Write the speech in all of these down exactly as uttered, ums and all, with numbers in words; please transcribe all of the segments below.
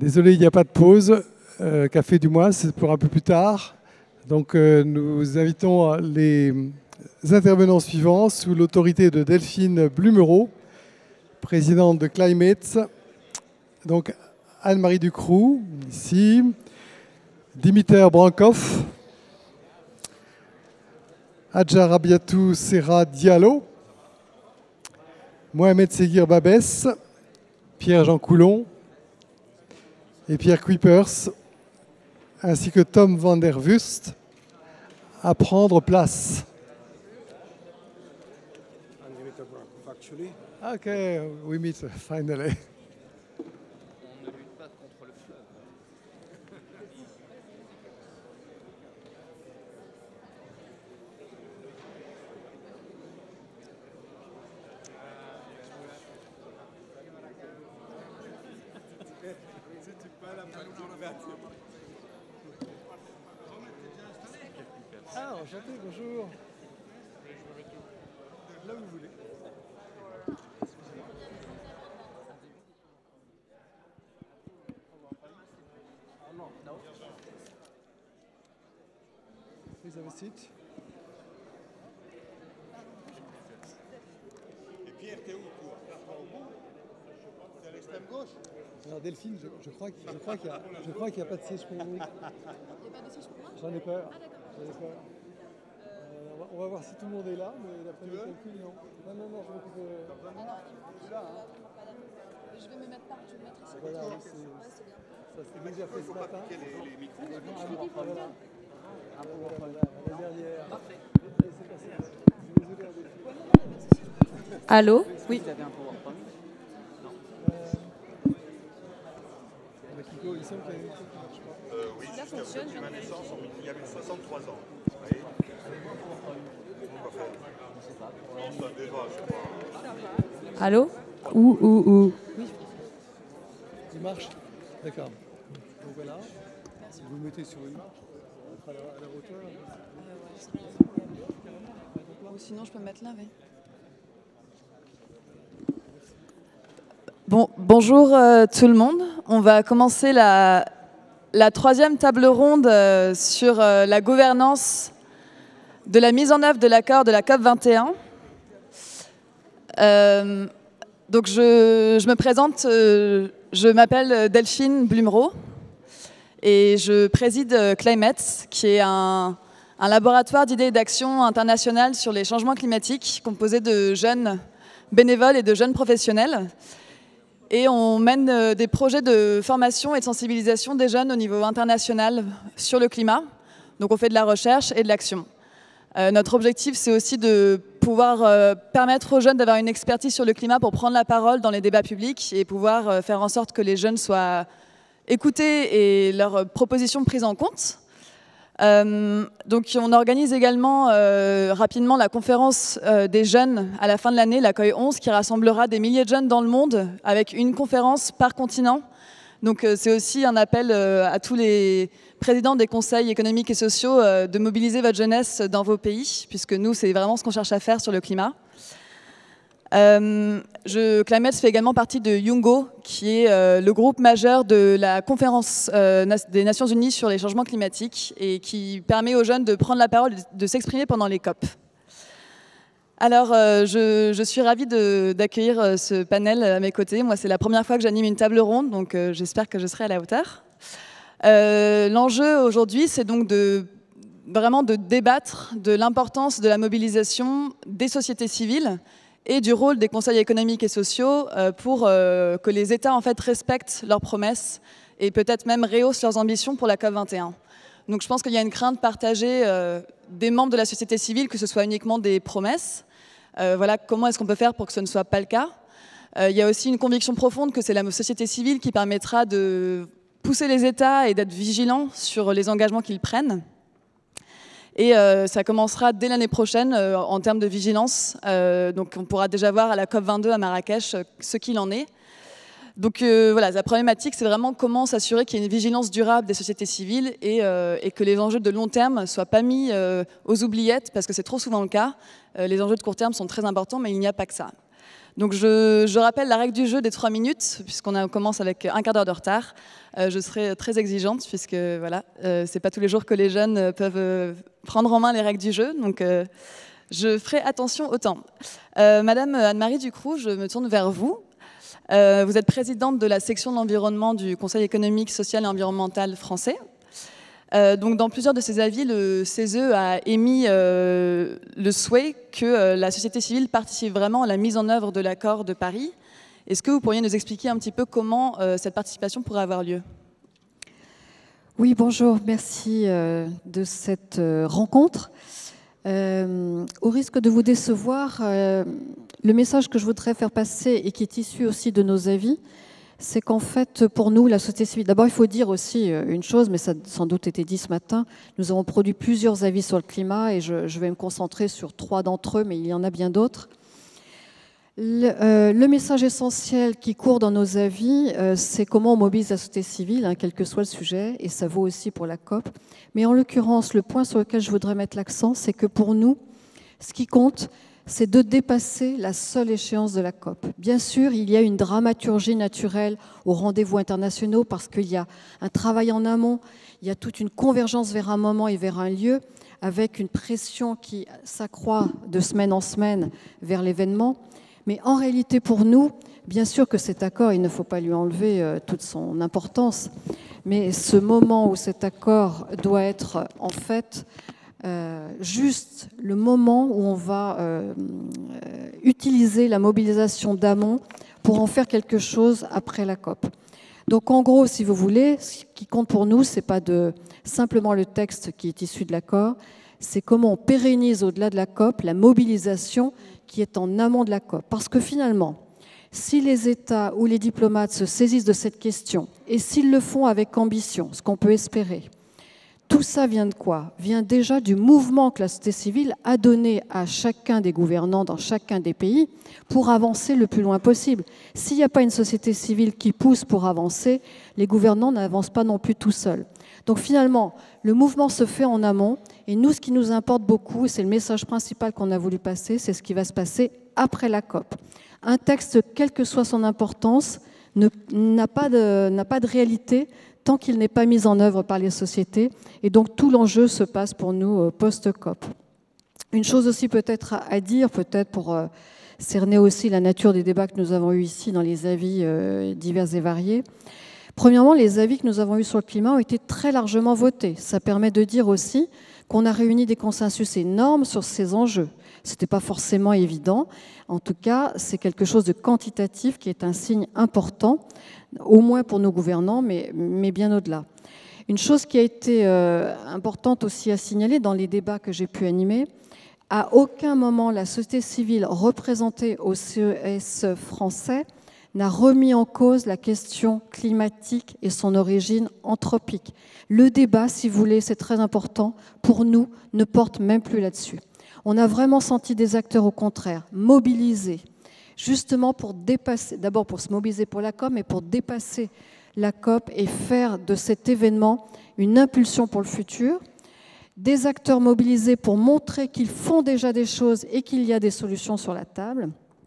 Désolé, il n'y a pas de pause. Euh, café du mois, c'est pour un peu plus tard. Donc euh, nous invitons les intervenants suivants sous l'autorité de Delphine Blumereau, présidente de Climate. Donc Anne-Marie Ducroux, ici. Dimitar Brankov. Hadja Rabiatou Serra Diallo. Mohamed Seguir Babès. Pierre-Jean Coulon. Et Pierre Kuipers, ainsi que Tom van der Wust, à prendre place. Ok, we meet finally. On ne lutte pas contre le fleuve. Ah, enchanté, bonjour. Là où vous voulez. Please have a seat. Et Pierre, t'es où toi? T'es à l'extrême gauche? Alors Delphine, je, je crois qu'il n'y a, qu a pas de siège pour vous. Il n'y a pas de siège pour moi? J'en ai peur. Ah, J'en ai peur. Euh, on, va, on va voir si tout le monde est là, mais d'après mes calculs, non. Non, non, non, je m'occupe de... Alors, je vais me mettre par, je vais me mettre ici. Voilà, Ouais, c'est c'est bien. ça s'est déjà fait ce matin. Les, les micros. Ah, voilà. Ah, voilà, voilà, la dernière. Parfait. Laissez passer. Je suis désolé, Delphine. Allô? Oui. Vous avez un PowerPoint? Kiko, il semble qu'il y a une émission qui ne marche pas. Euh, oui, Ça fonctionne, je viens ma de naissance, vérifier. il y avait soixante-trois ans. Vous voyez? Non, ça déjà, je sais pas. Allô? Ou, ou, ou. Il marche? D'accord. Donc voilà. Si vous le mettez sur une marche, à la, à la hauteur. Ou sinon, je peux me mettre là, oui. Bon, bonjour euh, tout le monde. On va commencer la, la troisième table ronde euh, sur euh, la gouvernance de la mise en œuvre de l'accord de la COP vingt et un. Euh, donc je, je me présente, euh, je m'appelle Delphine Blumereau et je préside Climate, qui est un, un laboratoire d'idées et d'actions internationales sur les changements climatiques composé de jeunes bénévoles et de jeunes professionnels. Et on mène des projets de formation et de sensibilisation des jeunes au niveau international sur le climat. Donc on fait de la recherche et de l'action. Euh, notre objectif, c'est aussi de pouvoir euh, permettre aux jeunes d'avoir une expertise sur le climat pour prendre la parole dans les débats publics et pouvoir euh, faire en sorte que les jeunes soient écoutés et leurs propositions prises en compte. Euh, donc on organise également euh, rapidement la conférence euh, des jeunes à la fin de l'année, la C O I onze, qui rassemblera des milliers de jeunes dans le monde avec une conférence par continent. Donc euh, c'est aussi un appel euh, à tous les présidents des conseils économiques et sociaux euh, de mobiliser votre jeunesse dans vos pays, puisque nous c'est vraiment ce qu'on cherche à faire sur le climat. Euh, je, Climate fait également partie de Youngo, qui est euh, le groupe majeur de la conférence euh, des Nations Unies sur les changements climatiques et qui permet aux jeunes de prendre la parole, de s'exprimer pendant les COP. Alors, euh, je, je suis ravie d'accueillir euh, ce panel à mes côtés. Moi, c'est la première fois que j'anime une table ronde, donc euh, j'espère que je serai à la hauteur. Euh, L'enjeu aujourd'hui, c'est donc de vraiment de débattre de l'importance de la mobilisation des sociétés civiles et du rôle des conseils économiques et sociaux pour que les États en fait, respectent leurs promesses et peut-être même rehaussent leurs ambitions pour la COP vingt et un. Donc je pense qu'il y a une crainte partagée des membres de la société civile que ce soit uniquement des promesses. Voilà, comment est-ce qu'on peut faire pour que ce ne soit pas le cas? Il y a aussi une conviction profonde que c'est la société civile qui permettra de pousser les États et d'être vigilants sur les engagements qu'ils prennent. Et euh, ça commencera dès l'année prochaine euh, en termes de vigilance. Euh, donc on pourra déjà voir à la COP vingt-deux à Marrakech euh, ce qu'il en est. Donc euh, voilà, la problématique, c'est vraiment comment s'assurer qu'il y ait une vigilance durable des sociétés civiles et, euh, et que les enjeux de long terme ne soient pas mis euh, aux oubliettes, parce que c'est trop souvent le cas. Euh, les enjeux de court terme sont très importants, mais il n'y a pas que ça. Donc je, je rappelle la règle du jeu des trois minutes, puisqu'on commence avec un quart d'heure de retard. Euh, je serai très exigeante, puisque voilà, euh, c'est pas tous les jours que les jeunes peuvent euh, prendre en main les règles du jeu. Donc euh, je ferai attention au temps. Euh, Madame Anne-Marie Ducroux, je me tourne vers vous. Euh, vous êtes présidente de la section de l'environnement du Conseil économique, social et environnemental français. Euh, donc, dans plusieurs de ses avis, le C E S E a émis euh, le souhait que euh, la société civile participe vraiment à la mise en œuvre de l'accord de Paris. Est-ce que vous pourriez nous expliquer un petit peu comment euh, cette participation pourrait avoir lieu? Oui, bonjour, merci euh, de cette euh, rencontre. Euh, au risque de vous décevoir, euh, le message que je voudrais faire passer et qui est issu aussi de nos avis, c'est qu'en fait, pour nous, la société civile, d'abord, il faut dire aussi une chose, mais ça a sans doute été dit ce matin, nous avons produit plusieurs avis sur le climat et je, je vais me concentrer sur trois d'entre eux, mais il y en a bien d'autres. Le, euh, le message essentiel qui court dans nos avis, euh, c'est comment on mobilise la société civile, hein, quel que soit le sujet, et ça vaut aussi pour la COP. Mais en l'occurrence, le point sur lequel je voudrais mettre l'accent, c'est que pour nous, ce qui compte, c'est de dépasser la seule échéance de la COP. Bien sûr, il y a une dramaturgie naturelle aux rendez-vous internationaux parce qu'il y a un travail en amont, il y a toute une convergence vers un moment et vers un lieu, avec une pression qui s'accroît de semaine en semaine vers l'événement. Mais en réalité, pour nous, bien sûr que cet accord, il ne faut pas lui enlever euh, toute son importance, mais ce moment où cet accord doit être en fait Euh, juste le moment où on va euh, euh, utiliser la mobilisation d'amont pour en faire quelque chose après la COP. Donc en gros, si vous voulez, ce qui compte pour nous, c'est pas de simplement le texte qui est issu de l'accord, c'est comment on pérennise au-delà de la COP la mobilisation qui est en amont de la COP. Parce que finalement, si les États ou les diplomates se saisissent de cette question, et s'ils le font avec ambition, ce qu'on peut espérer, tout ça vient de quoi? Vient déjà du mouvement que la société civile a donné à chacun des gouvernants dans chacun des pays pour avancer le plus loin possible. S'il n'y a pas une société civile qui pousse pour avancer, les gouvernants n'avancent pas non plus tout seuls. Donc finalement, le mouvement se fait en amont et nous, ce qui nous importe beaucoup, et c'est le message principal qu'on a voulu passer, c'est ce qui va se passer après la COP. Un texte, quelle que soit son importance, n'a pas de, n'a pas de réalité tant qu'il n'est pas mis en œuvre par les sociétés. Et donc tout l'enjeu se passe pour nous post-COP. Une chose aussi peut-être à dire, peut-être pour euh, cerner aussi la nature des débats que nous avons eus ici dans les avis euh, divers et variés. Premièrement, les avis que nous avons eus sur le climat ont été très largement votés. Ça permet de dire aussi qu'on a réuni des consensus énormes sur ces enjeux. Ce n'était pas forcément évident. En tout cas, c'est quelque chose de quantitatif qui est un signe important, au moins pour nos gouvernants, mais, mais bien au-delà. Une chose qui a été euh, importante aussi à signaler dans les débats que j'ai pu animer, à aucun moment la société civile représentée au C E S français n'a remis en cause la question climatique et son origine anthropique. Le débat, si vous voulez, c'est très important, pour nous, ne porte même plus là-dessus. On a vraiment senti des acteurs, au contraire, mobilisés, justement pour dépasser, d'abord pour se mobiliser pour la COP, mais pour dépasser la COP et faire de cet événement une impulsion pour le futur. Des acteurs mobilisés pour montrer qu'ils font déjà des choses et qu'il y a des solutions sur la table.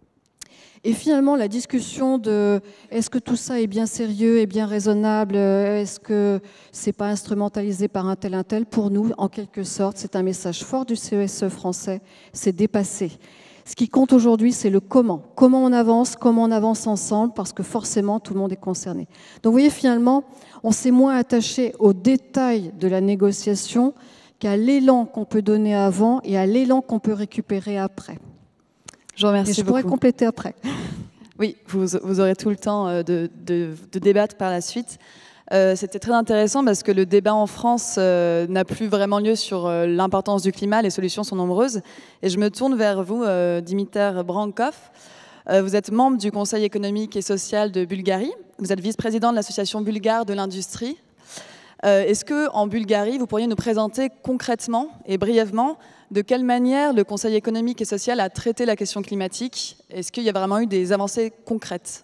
Et finalement, la discussion de est-ce que tout ça est bien sérieux et bien raisonnable, est-ce que c'est pas instrumentalisé par un tel, un tel, pour nous, en quelque sorte, c'est un message fort du C E S E français, c'est dépassé. Ce qui compte aujourd'hui, c'est le comment. Comment on avance, comment on avance ensemble, parce que forcément, tout le monde est concerné. Donc, vous voyez, finalement, on s'est moins attaché aux détails de la négociation qu'à l'élan qu'on peut donner avant et à l'élan qu'on peut récupérer après. Je vous remercie Et je beaucoup. pourrais compléter après. Oui, vous, vous aurez tout le temps de, de, de débattre par la suite. Euh, C'était très intéressant parce que le débat en France euh, n'a plus vraiment lieu sur euh, l'importance du climat, les solutions sont nombreuses. Et je me tourne vers vous, euh, Dimitar Brankov. Euh, vous êtes membre du Conseil économique et social de Bulgarie. Vous êtes vice-président de l'Association bulgare de l'industrie. Euh, Est-ce qu'en Bulgarie, vous pourriez nous présenter concrètement et brièvement de quelle manière le Conseil économique et social a traité la question climatique? Est-ce qu'il y a vraiment eu des avancées concrètes?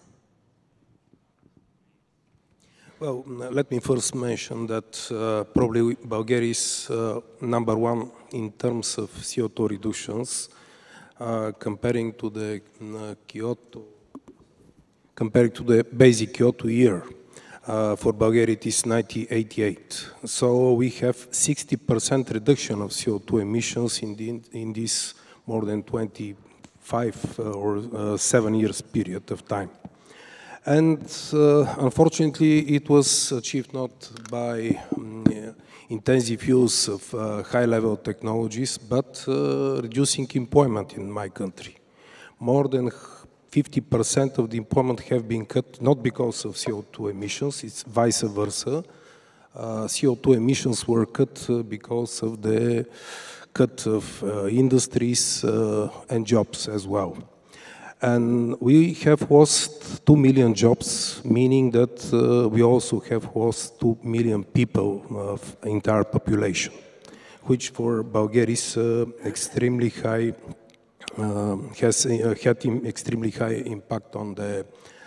Well, let me first mention that uh, probably Bulgaria is uh, number one in terms of C O two reductions. uh, comparing to the uh, Kyoto, comparing to the basic Kyoto year. Uh, for Bulgaria, it is nineteen eighty-eight. So we have sixty percent reduction of C O two emissions in, the, in this more than twenty-five uh, or uh, seven years period of time. And uh, unfortunately, it was achieved not by um, uh, intensive use of uh, high-level technologies, but uh, reducing employment in my country. More than fifty percent of the employment have been cut, not because of C O two emissions, it's vice versa. Uh, C O two emissions were cut uh, because of the cut of uh, industries uh, and jobs as well. And we have lost two million jobs, meaning that uh, we also have lost two million people of entire population, which for Bulgaria is uh, extremely high, uh, has uh, had an extremely high impact on the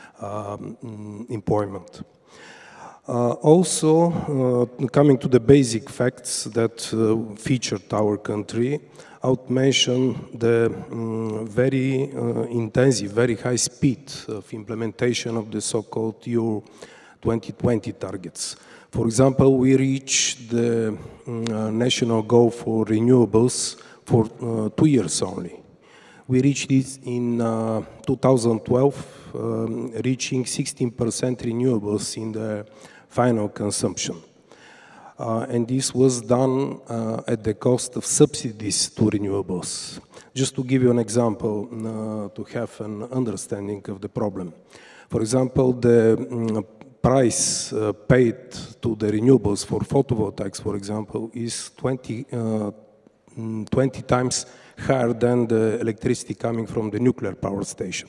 um, employment. Uh, also, uh, coming to the basic facts that uh, featured our country, I would mention the um, very uh, intensive, very high speed of implementation of the so-called E U twenty twenty targets. For example, we reached the um, uh, national goal for renewables for uh, two years only. We reached it in uh, two thousand twelve, um, reaching sixteen percent renewables in the final consumption. Uh, and this was done uh, at the cost of subsidies to renewables. Just to give you an example, uh, to have an understanding of the problem. For example, the um, price uh, paid to the renewables for photovoltaics, for example, is twenty, uh, twenty times higher than the electricity coming from the nuclear power station.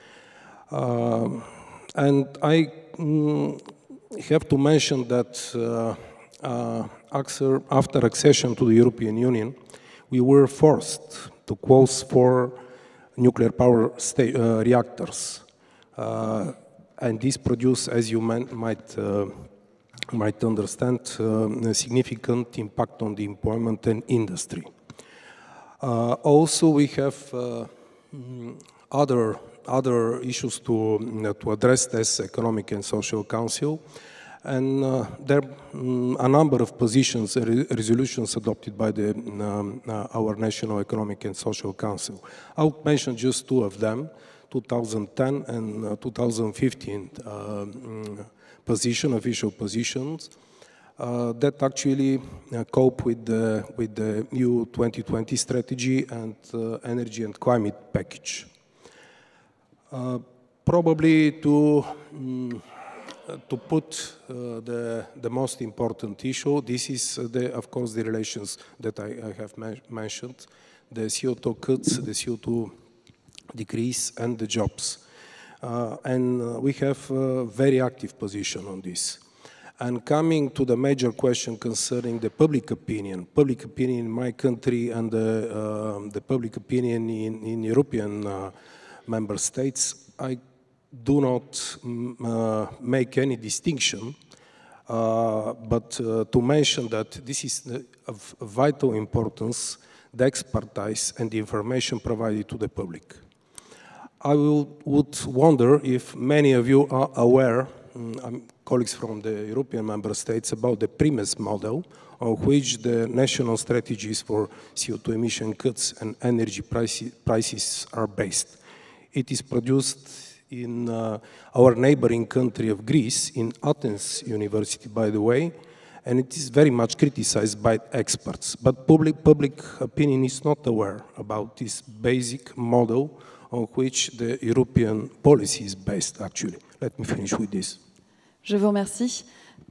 Uh, and I um, have to mention that uh, Uh, after, after accession to the European Union, we were forced to close four nuclear power uh, reactors. Uh, and this produced, as you might, uh, might understand, uh, a significant impact on the employment and industry. Uh, also, we have uh, other, other issues to, uh, to address as Economic and Social Council. And uh, there are um, a number of positions, uh, re resolutions adopted by the, um, uh, our National Economic and Social Council. I'll mention just two of them, two thousand ten and uh, two thousand fifteen uh, um, position, official positions, uh, that actually uh, cope with the, with the E U twenty twenty strategy and uh, energy and climate package. Uh, probably to um, to put uh, the, the most important issue, this is, uh, the, of course, the relations that I, I have men mentioned, the C O two cuts, the C O two decrease, and the jobs. Uh, and uh, we have a very active position on this. And coming to the major question concerning the public opinion, public opinion in my country and the, uh, the public opinion in, in European uh, member states, I do not uh, make any distinction, uh, but uh, to mention that this is of vital importance, the expertise and the information provided to the public. I will, would wonder if many of you are aware, um, colleagues from the European member states, about the PRIMES model, on which the national strategies for C O two emission cuts and energy prices, prices are based. It is produced in uh, our neighboring country of Greece, in Athens University, by the way, and it is very much criticized by experts. But public, public opinion is not aware about this basic model on which the European policy is based, actually. Let me finish with this. Je vous remercie.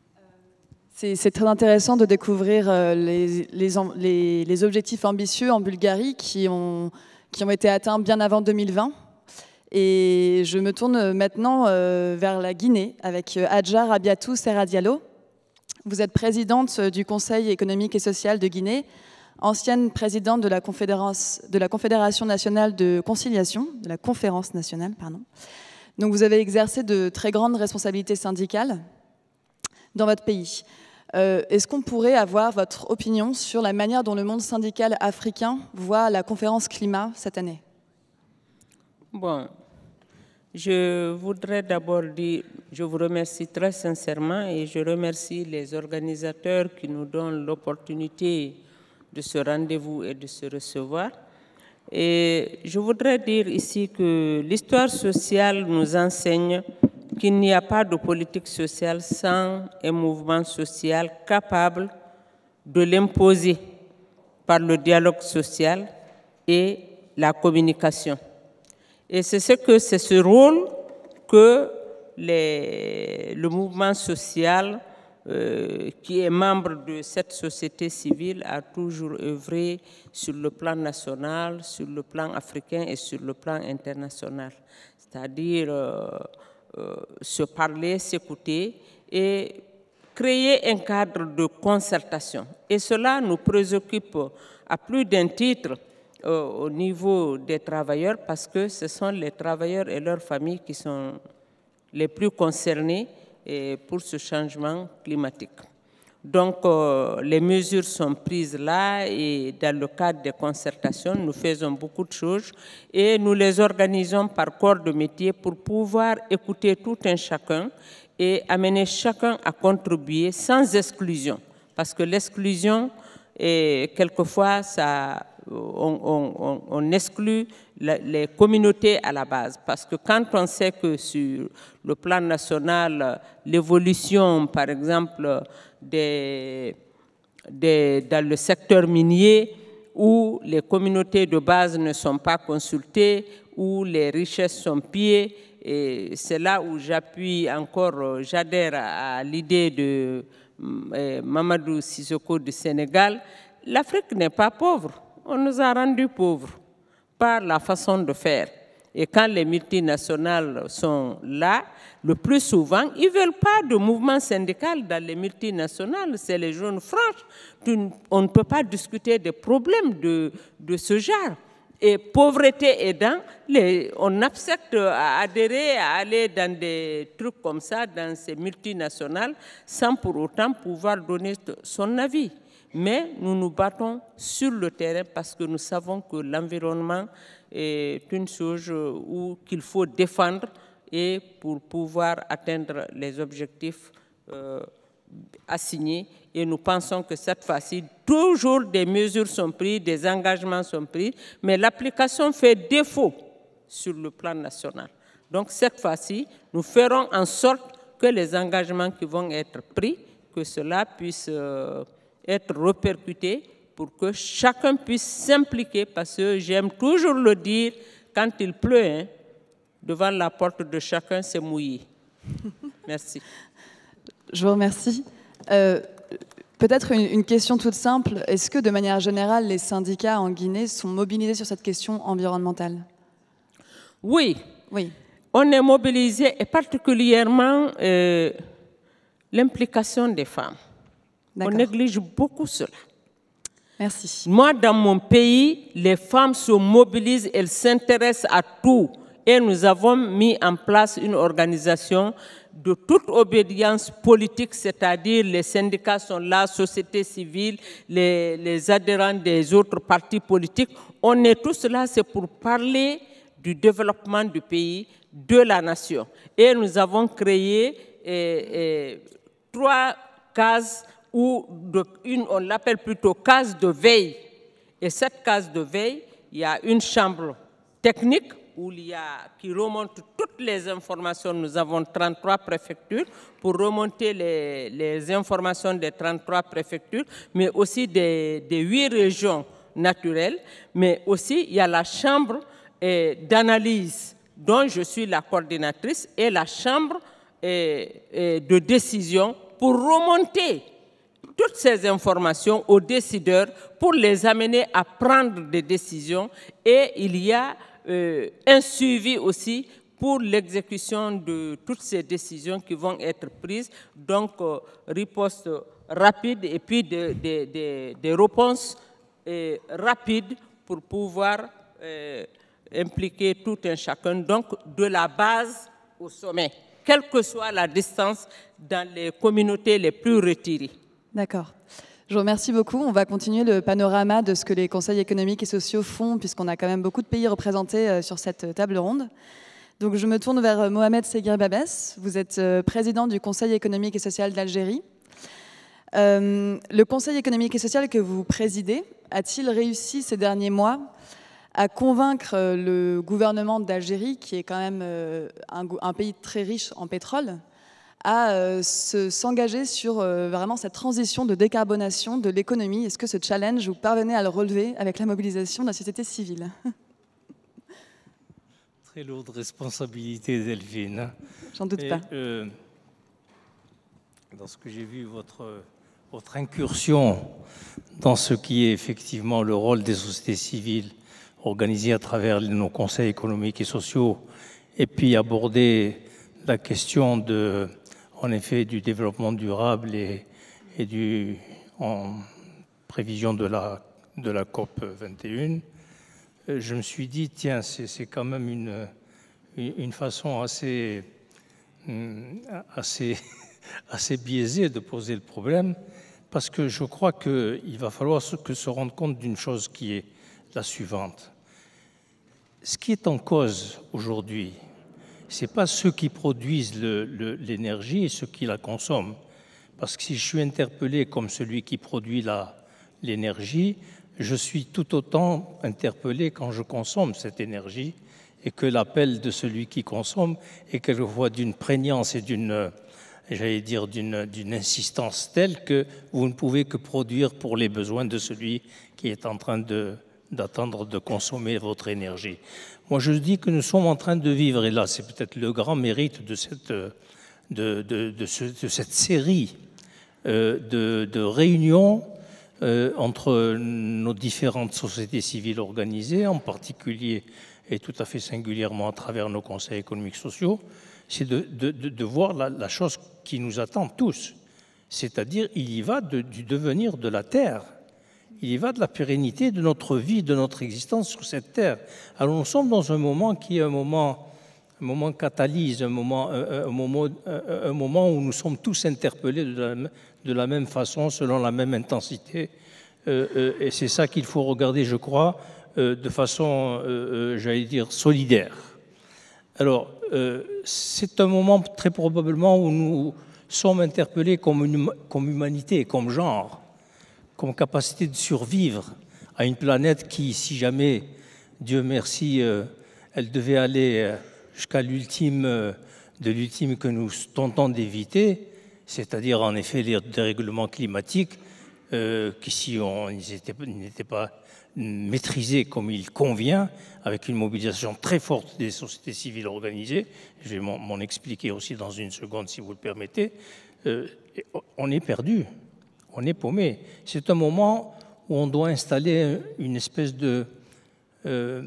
C'est très intéressant de découvrir les, les, les, les objectifs ambitieux en Bulgarie qui ont, qui ont été atteints bien avant deux mille vingt. Et je me tourne maintenant euh, vers la Guinée avec Adja Rabiatou Serra Diallo. Vous êtes présidente du Conseil économique et social de Guinée, ancienne présidente de la, de la Confédération nationale de conciliation, de la Conférence nationale, pardon. Donc vous avez exercé de très grandes responsabilités syndicales dans votre pays. Euh, Est-ce qu'on pourrait avoir votre opinion sur la manière dont le monde syndical africain voit la conférence climat cette année ? Bon, je voudrais d'abord dire, je vous remercie très sincèrement et je remercie les organisateurs qui nous donnent l'opportunité de ce rendez-vous et de se recevoir. Et je voudrais dire ici que l'histoire sociale nous enseigne qu'il n'y a pas de politique sociale sans un mouvement social capable de l'imposer par le dialogue social et la communication. Et c'est ce, que, c'est ce rôle que les, le mouvement social, euh, qui est membre de cette société civile, a toujours œuvré sur le plan national, sur le plan africain et sur le plan international. C'est-à-dire euh, euh, se parler, s'écouter et créer un cadre de concertation. Et cela nous préoccupe à plus d'un titre euh, au niveau des travailleurs parce que ce sont les travailleurs et leurs familles qui sont les plus concernés et pour ce changement climatique. Donc, euh, les mesures sont prises là et dans le cadre des concertations, nous faisons beaucoup de choses et nous les organisons par corps de métier pour pouvoir écouter tout un chacun et amener chacun à contribuer sans exclusion. Parce que l'exclusion, quelquefois, ça, on, on, on exclut les communautés à la base. Parce que quand on sait que sur le plan national, l'évolution, par exemple, des, des, dans le secteur minier, où les communautés de base ne sont pas consultées, où les richesses sont pillées, et c'est là où j'appuie encore, j'adhère à l'idée de euh, Mamadou Sissoko du Sénégal. L'Afrique n'est pas pauvre, on nous a rendus pauvres par la façon de faire. Et quand les multinationales sont là, le plus souvent, ils ne veulent pas de mouvement syndical dans les multinationales, c'est les jaunes franches. On ne peut pas discuter des problèmes de, de ce genre. Et pauvreté aidant, les, on accepte à adhérer, à aller dans des trucs comme ça, dans ces multinationales, sans pour autant pouvoir donner son avis. Mais nous nous battons sur le terrain parce que nous savons que l'environnement est une chose qu'il faut défendre et pour pouvoir atteindre les objectifs euh, assignés. Et nous pensons que cette fois-ci, toujours des mesures sont prises, des engagements sont pris, mais l'application fait défaut sur le plan national. Donc cette fois-ci, nous ferons en sorte que les engagements qui vont être pris, que cela puisse euh, être répercuté pour que chacun puisse s'impliquer, parce que j'aime toujours le dire, quand il pleut, hein, devant la porte de chacun, c'est mouillé. Merci. Je vous remercie. Euh, Peut-être une, une question toute simple. Est-ce que, de manière générale, les syndicats en Guinée sont mobilisés sur cette question environnementale? Oui. Oui. On est mobilisés, et particulièrement euh, l'implication des femmes. On néglige beaucoup cela. Merci. Moi, dans mon pays, les femmes se mobilisent, elles s'intéressent à tout. Et nous avons mis en place une organisation de toute obédience politique, c'est-à-dire les syndicats sont là, société civile, les, les adhérents des autres partis politiques. On est tous là, c'est pour parler du développement du pays, de la nation. Et nous avons créé eh, eh, trois cases, ou de, une, on l'appelle plutôt case de veille. Et cette case de veille, il y a une chambre technique, où il y a, qui remonte toutes les informations. Nous avons trente-trois préfectures pour remonter les, les informations des trente-trois préfectures, mais aussi des, des huit régions naturelles. Mais aussi, il y a la chambre eh, d'analyse dont je suis la coordinatrice et la chambre eh, eh, de décision pour remonter toutes ces informations aux décideurs pour les amener à prendre des décisions. Et il y a Euh, un suivi aussi pour l'exécution de toutes ces décisions qui vont être prises, donc euh, riposte rapide et puis des de, de, de réponses euh, rapides pour pouvoir euh, impliquer tout un chacun, donc de la base au sommet, quelle que soit la distance dans les communautés les plus retirées. D'accord. Je vous remercie beaucoup. On va continuer le panorama de ce que les conseils économiques et sociaux font, puisqu'on a quand même beaucoup de pays représentés sur cette table ronde. Donc, je me tourne vers Mohamed Seguir Babès. Vous êtes président du Conseil économique et social d'Algérie. Euh, le Conseil économique et social que vous présidez a-t-il réussi ces derniers mois à convaincre le gouvernement d'Algérie, qui est quand même un, un pays très riche en pétrole, à euh, s'engager sur euh, vraiment cette transition de décarbonation de l'économie? Est-ce que ce challenge, vous parvenez à le relever avec la mobilisation de la société civile? Très lourde responsabilité, Delphine. J'en doute Et, pas. Euh, lorsque j'ai vu votre, votre incursion dans ce qui est effectivement le rôle des sociétés civiles organisées à travers nos conseils économiques et sociaux, et puis aborder la question de, en effet, du développement durable et, et du, en prévision de la, de la COP vingt et un, je me suis dit, tiens, c'est quand même une, une façon assez, assez, assez biaisée de poser le problème, parce que je crois qu'il va falloir se, que se rendre compte d'une chose qui est la suivante. Ce qui est en cause aujourd'hui, ce n'est pas ceux qui produisent l'énergie et ceux qui la consomment. Parce que si je suis interpellé comme celui qui produit l'énergie, je suis tout autant interpellé quand je consomme cette énergie et que l'appel de celui qui consomme est quelquefois d'une prégnance et d'une, j'allais dire, d'une d'une insistance telle que vous ne pouvez que produire pour les besoins de celui qui est en train de d'attendre de consommer votre énergie. Moi, je dis que nous sommes en train de vivre, et là, c'est peut-être le grand mérite de cette, de, de, de, ce, de cette série euh, de, de réunions euh, entre nos différentes sociétés civiles organisées, en particulier et tout à fait singulièrement à travers nos conseils économiques sociaux, c'est de, de, de, de voir la, la chose qui nous attend tous, c'est-à-dire il y va de, du devenir de la Terre. Il y va de la pérennité de notre vie, de notre existence sur cette terre. Alors nous sommes dans un moment qui est un moment, un moment catalyse, un moment, un, un, moment, un, un moment où nous sommes tous interpellés de la, de la même façon, selon la même intensité. Euh, euh, et c'est ça qu'il faut regarder, je crois, euh, de façon, euh, euh, j'allais dire, solidaire. Alors, euh, c'est un moment très probablement où nous sommes interpellés comme, une, comme humanité, comme genre, comme capacité de survivre à une planète qui, si jamais, Dieu merci, euh, elle devait aller euh, jusqu'à l'ultime, euh, de l'ultime que nous tentons d'éviter, c'est-à-dire en effet les dérèglements climatiques, euh, qui si on n'était pas maîtrisés comme il convient, avec une mobilisation très forte des sociétés civiles organisées, je vais m'en expliquer aussi dans une seconde si vous le permettez, euh, on est perdu. On est paumé. C'est un moment où on doit installer une espèce de, euh,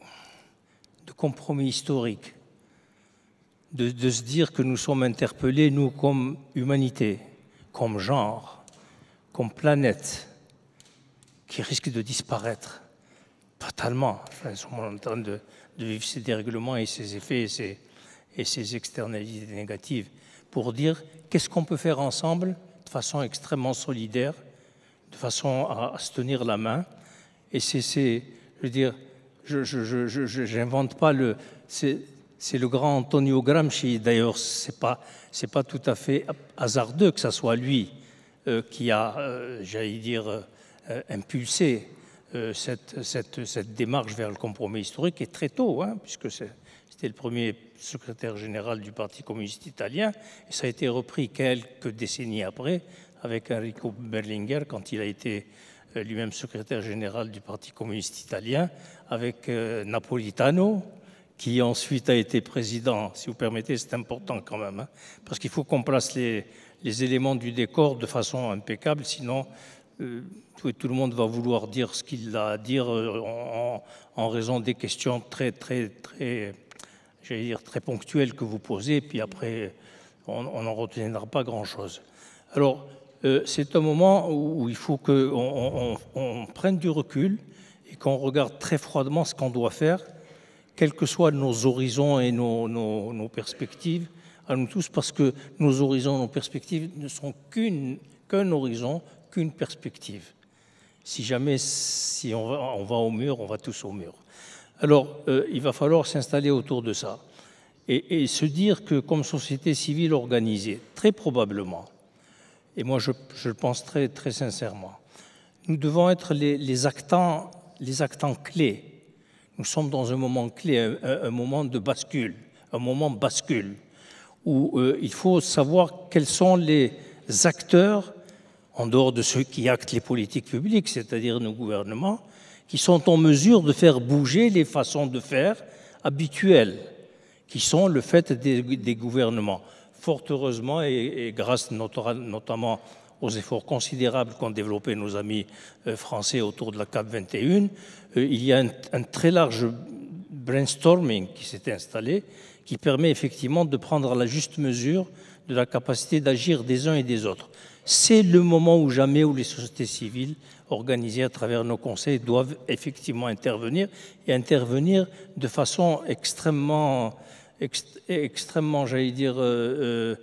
de compromis historique, de, de se dire que nous sommes interpellés, nous, comme humanité, comme genre, comme planète, qui risque de disparaître totalement. Enfin, nous sommes en train de, de vivre ces dérèglements et ces effets et ces, et ces externalités négatives pour dire qu'est-ce qu'on peut faire ensemble de façon extrêmement solidaire, de façon à, à se tenir la main. Et c'est, je veux dire, je je, je, je, n'invente pas le... C'est le grand Antonio Gramsci, d'ailleurs, c'est pas, c'est pas tout à fait hasardeux que ce soit lui euh, qui a, euh, j'allais dire, euh, impulsé euh, cette, cette, cette démarche vers le compromis historique, et très tôt, hein, puisque c'était le premier secrétaire général du Parti communiste italien, et ça a été repris quelques décennies après avec Enrico Berlinguer quand il a été euh, lui-même secrétaire général du Parti communiste italien, avec euh, Napolitano, qui ensuite a été président. Si vous permettez, c'est important quand même, hein, parce qu'il faut qu'on place les, les éléments du décor de façon impeccable, sinon euh, tout, tout le monde va vouloir dire ce qu'il a à dire euh, en, en raison des questions très, très, très, j'allais dire, très ponctuelles que vous posez, et puis après, on n'en retiendra pas grand-chose. Alors, euh, c'est un moment où, où il faut qu'on on, on, on prenne du recul et qu'on regarde très froidement ce qu'on doit faire, quels que soient nos horizons et nos, nos, nos perspectives, à nous tous, parce que nos horizons, nos perspectives ne sont qu'une, qu'un horizon, aucune perspective. Si jamais si on va, on va au mur, on va tous au mur. Alors, euh, il va falloir s'installer autour de ça et, et se dire que comme société civile organisée, très probablement, et moi je, je le pense très, très sincèrement, nous devons être les, les, actants, les actants clés. Nous sommes dans un moment clé, un, un moment de bascule, un moment bascule, où euh, il faut savoir quels sont les acteurs, en dehors de ceux qui actent les politiques publiques, c'est-à-dire nos gouvernements, qui sont en mesure de faire bouger les façons de faire habituelles, qui sont le fait des, des gouvernements. Fort heureusement, et, et grâce notamment aux efforts considérables qu'ont développés nos amis français autour de la COP vingt et un, il y a un, un très large brainstorming qui s'est installé, qui permet effectivement de prendre la juste mesure de la capacité d'agir des uns et des autres. C'est le moment ou jamais où les sociétés civiles organisées à travers nos conseils doivent effectivement intervenir et intervenir de façon extrêmement, ext, extrêmement, j'allais dire, euh,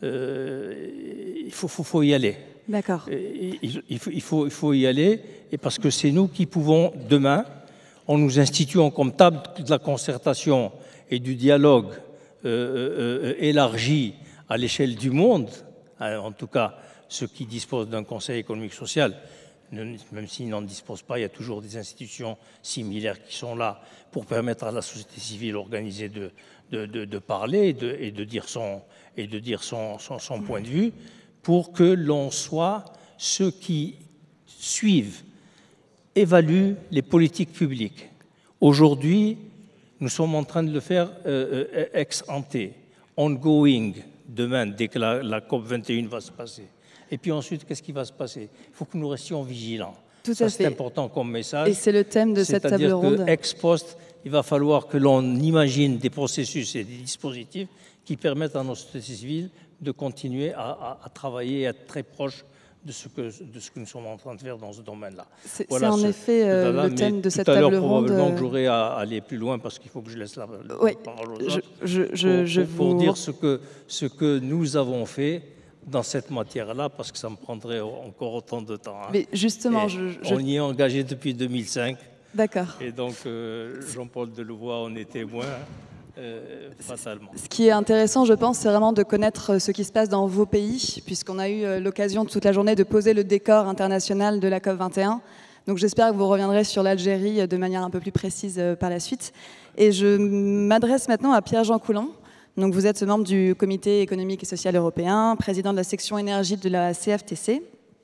euh, il faut, faut, faut y aller. D'accord. Il, il, faut, il, faut, il faut y aller, et parce que c'est nous qui pouvons, demain, en nous instituant comme table de la concertation et du dialogue euh, euh, élargi à l'échelle du monde, en tout cas ceux qui disposent d'un conseil économique social, même s'ils n'en disposent pas, il y a toujours des institutions similaires qui sont là pour permettre à la société civile organisée de, de, de, de parler et de, et de dire, son, et de dire son, son, son point de vue, pour que l'on soit ceux qui suivent, évaluent les politiques publiques. Aujourd'hui, nous sommes en train de le faire euh, ex ante, ongoing, demain, dès que la, la COP vingt et un va se passer. Et puis ensuite, qu'est-ce qui va se passer? Il faut que nous restions vigilants. Tout Ça, à fait. C'est important comme message. Et c'est le thème de cette table ronde. C'est-à-dire qu'ex post, il va falloir que l'on imagine des processus et des dispositifs qui permettent à nos sociétés civiles de continuer à, à, à travailler et à être très proches de ce, que, de ce que nous sommes en train de faire dans ce domaine-là. C'est voilà, en ce, effet euh, là, le thème de cette table ronde. Tout à l'heure, probablement euh... que j'aurai à aller plus loin parce qu'il faut que je laisse la, la oui, parole aux je, autres je, je, pour, je pour, pour vous... dire ce que, ce que nous avons fait dans cette matière-là, parce que ça me prendrait encore autant de temps. Hein. Mais justement, je, je... On y est engagé depuis deux mille cinq. D'accord. Et donc, euh, Jean-Paul Delevoye en est témoin. Euh, fatalement. Ce qui est intéressant, je pense, c'est vraiment de connaître ce qui se passe dans vos pays, puisqu'on a eu l'occasion toute la journée de poser le décor international de la COP vingt et un. Donc j'espère que vous reviendrez sur l'Algérie de manière un peu plus précise par la suite. Et je m'adresse maintenant à Pierre-Jean Coulon. Donc vous êtes membre du Comité économique et social européen, président de la section énergie de la C F T C.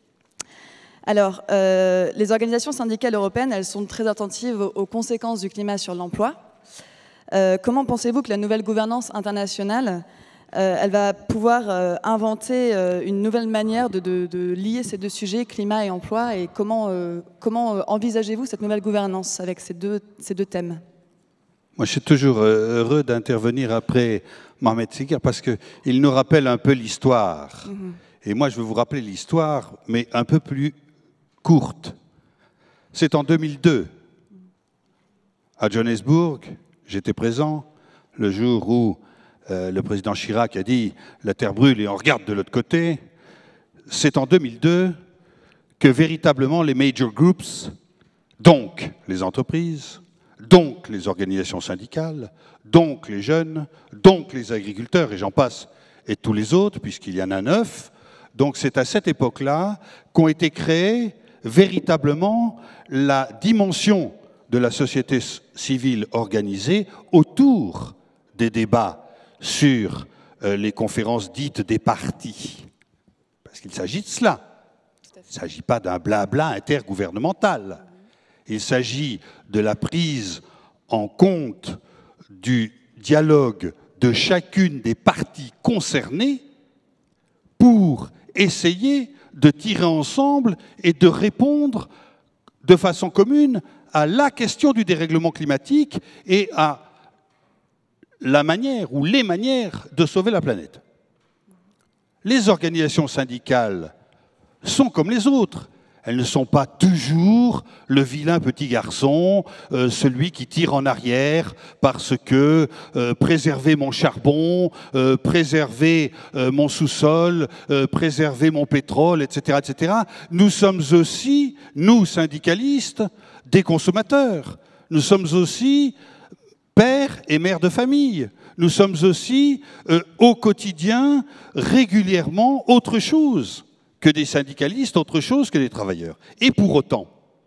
Alors, euh, les organisations syndicales européennes, elles sont très attentives aux conséquences du climat sur l'emploi. Euh, comment pensez-vous que la nouvelle gouvernance internationale, euh, elle va pouvoir euh, inventer euh, une nouvelle manière de, de, de lier ces deux sujets, climat et emploi, et comment, euh, comment euh, envisagez-vous cette nouvelle gouvernance avec ces deux, ces deux thèmes? Moi, je suis toujours heureux d'intervenir après Mohamed Sikr parce qu'il nous rappelle un peu l'histoire. Mm-hmm. Et moi, je vais vous rappeler l'histoire, mais un peu plus courte. C'est en deux mille deux, à Johannesburg. J'étais présent le jour où euh, le président Chirac a dit « la terre brûle et on regarde de l'autre côté ». C'est en deux mille deux que véritablement les major groups, donc les entreprises, donc les organisations syndicales, donc les jeunes, donc les agriculteurs, et j'en passe, et tous les autres, puisqu'il y en a neuf. Donc c'est à cette époque-là qu'ont été créées véritablement la dimension de la société civile organisée autour des débats sur euh, les conférences dites des partis. Parce qu'il s'agit de cela. Il ne s'agit pas d'un blabla intergouvernemental. Il s'agit de la prise en compte du dialogue de chacune des parties concernées pour essayer de tirer ensemble et de répondre de façon commune à la question du dérèglement climatique et à la manière ou les manières de sauver la planète. Les organisations syndicales sont comme les autres. Elles ne sont pas toujours le vilain petit garçon, euh, celui qui tire en arrière parce que euh, préserver mon charbon, euh, préserver euh, mon sous-sol, euh, préserver mon pétrole, et cetera, et cetera. Nous sommes aussi, nous syndicalistes, des consommateurs. Nous sommes aussi pères et mères de famille. Nous sommes aussi euh, au quotidien, régulièrement, autre chose que des syndicalistes, autre chose que des travailleurs. Et pour autant,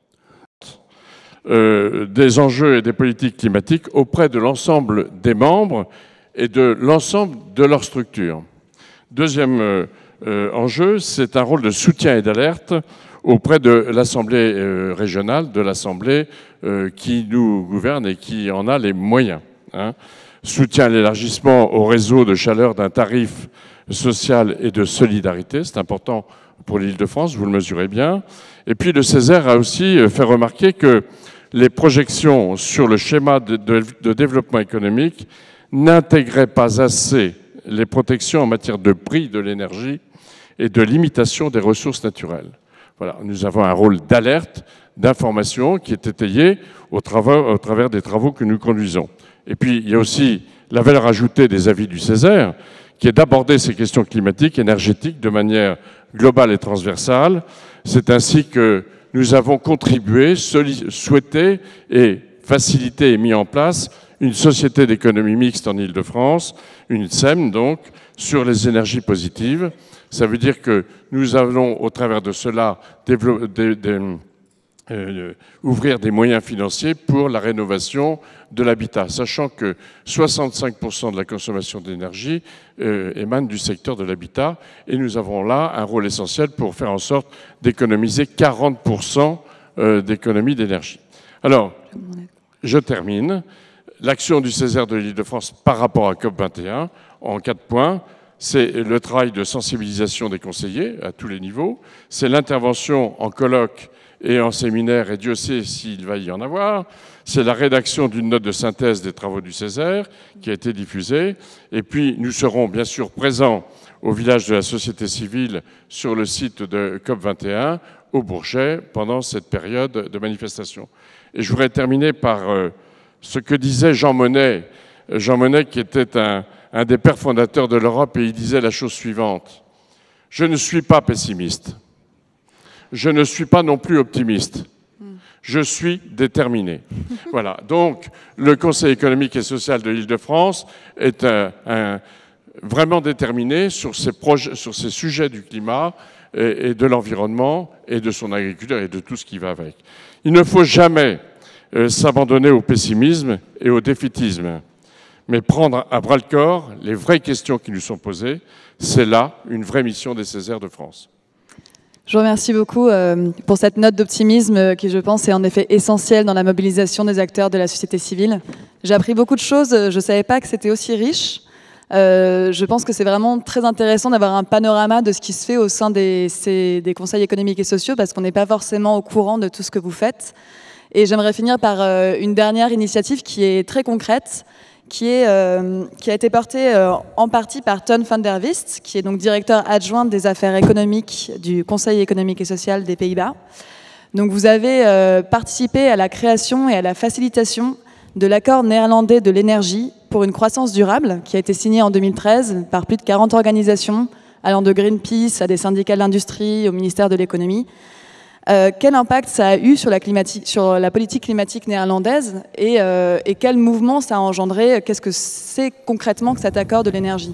euh, des enjeux et des politiques climatiques auprès de l'ensemble des membres et de l'ensemble de leurs structures. Deuxième euh, euh, enjeu, c'est un rôle de soutien et d'alerte auprès de l'Assemblée euh, régionale, de l'Assemblée euh, qui nous gouverne et qui en a les moyens. Hein. Soutien à l'élargissement au réseau de chaleur d'un tarif social et de solidarité, c'est important pour l'Île-de-France, vous le mesurez bien. Et puis le Césaire a aussi fait remarquer que les projections sur le schéma de, de, de développement économique n'intégraient pas assez les protections en matière de prix de l'énergie et de limitation des ressources naturelles. Voilà, nous avons un rôle d'alerte, d'information qui est étayé au travers, au travers des travaux que nous conduisons. Et puis il y a aussi la valeur ajoutée des avis du Césaire, qui est d'aborder ces questions climatiques, énergétiques de manière globale et transversale. C'est ainsi que nous avons contribué, souhaité et facilité et mis en place une société d'économie mixte en Île-de-France, une S E M donc, sur les énergies positives. Ça veut dire que nous allons, au travers de cela, développer des, des, euh, ouvrir des moyens financiers pour la rénovation de l'habitat, sachant que soixante-cinq pour cent de la consommation d'énergie euh, émane du secteur de l'habitat, et nous avons là un rôle essentiel pour faire en sorte d'économiser quarante pour cent euh, d'économie d'énergie. Alors, je termine. L'action du Césaire de l'Île-de-France par rapport à COP vingt et un, en quatre points, c'est le travail de sensibilisation des conseillers à tous les niveaux, c'est l'intervention en colloque et en séminaire, et Dieu sait s'il va y en avoir, c'est la rédaction d'une note de synthèse des travaux du Césaire qui a été diffusée, et puis nous serons bien sûr présents au village de la société civile sur le site de COP vingt et un, au Bourget, pendant cette période de manifestation. Et je voudrais terminer par euh, ce que disait Jean Monnet, Jean Monnet qui était un, un des pères fondateurs de l'Europe, et il disait la chose suivante: je ne suis pas pessimiste, je ne suis pas non plus optimiste, je suis déterminé. Voilà, donc le Conseil économique et social de l'Île-de-France est un, un, vraiment déterminé sur ces, projets, sur ces sujets du climat et, et de l'environnement et de son agriculture et de tout ce qui va avec. Il ne faut jamais euh, s'abandonner au pessimisme et au défaitisme, mais prendre à bras-le-corps les vraies questions qui nous sont posées. C'est là une vraie mission des Césaires de France. Je vous remercie beaucoup euh, pour cette note d'optimisme euh, qui, je pense, est en effet essentielle dans la mobilisation des acteurs de la société civile. J'ai appris beaucoup de choses, je ne savais pas que c'était aussi riche. Euh, je pense que c'est vraiment très intéressant d'avoir un panorama de ce qui se fait au sein des, ces, des conseils économiques et sociaux, parce qu'on n'est pas forcément au courant de tout ce que vous faites. Et j'aimerais finir par euh, une dernière initiative qui est très concrète, qui, est, euh, qui a été portée euh, en partie par Ton van der Vist, qui est donc directeur adjoint des affaires économiques du Conseil économique et social des Pays-Bas. Donc vous avez euh, participé à la création et à la facilitation de l'accord néerlandais de l'énergie pour une croissance durable, qui a été signé en deux mille treize par plus de quarante organisations, allant de Greenpeace à des syndicats de l'industrie, au ministère de l'économie. Euh, quel impact ça a eu sur la, sur la politique climatique néerlandaise et, euh, et quel mouvement ça a engendré? Qu'est-ce que c'est concrètement que cet accord de l'énergie?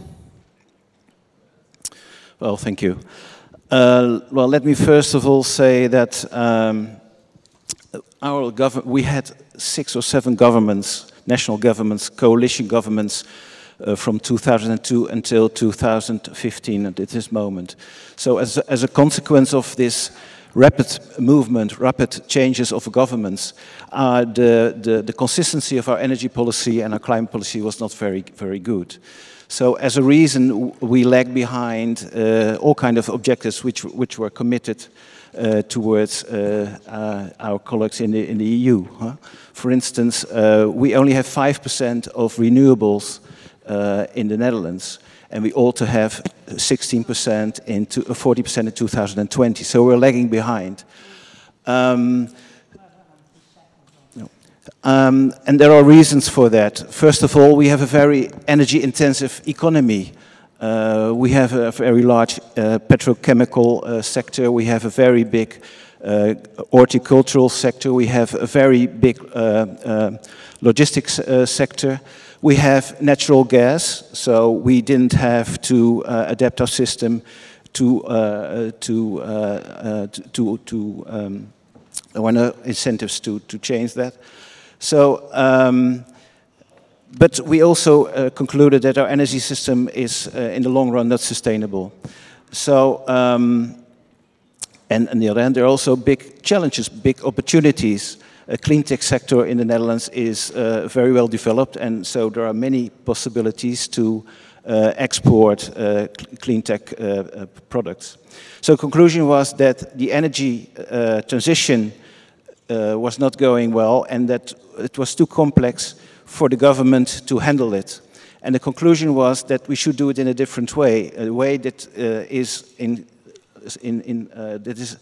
Well, thank you. Uh, well, let me first of all say that um, our government, we had six or seven governments, national governments, coalition governments, uh, from two thousand two until two thousand fifteen at this moment. So as, as a consequence of this rapid movement, rapid changes of governments, uh, the, the, the consistency of our energy policy and our climate policy was not very, very good. So as a reason, we lag behind uh, all kinds of objectives which, which were committed uh, towards uh, uh, our colleagues in the, in the E U. Huh? For instance, uh, we only have five percent of renewables uh, in the Netherlands, and we ought to have sixteen percent in forty percent in two thousand twenty. So we're lagging behind. Um, um, and there are reasons for that. First of all, we have a very energy-intensive economy. Uh, we have a very large uh, petrochemical uh, sector. We have a very big uh, horticultural sector. We have a very big uh, uh, logistics uh, sector. We have natural gas, so we didn't have to uh, adapt our system to uh, to uh, uh, to to um, there were no incentives to to change that. So. Um, But we also uh, concluded that our energy system is, uh, in the long run, not sustainable. So, um, and on the other hand, there are also big challenges, big opportunities. A clean tech sector in the Netherlands is uh, very well developed, and so there are many possibilities to uh, export uh, clean tech uh, uh, products. So, the conclusion was that the energy uh, transition uh, was not going well, and that it was too complex for the government to handle it. And the conclusion was that we should do it in a different way, a way that uh, is in, in, in uh, that is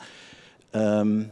um,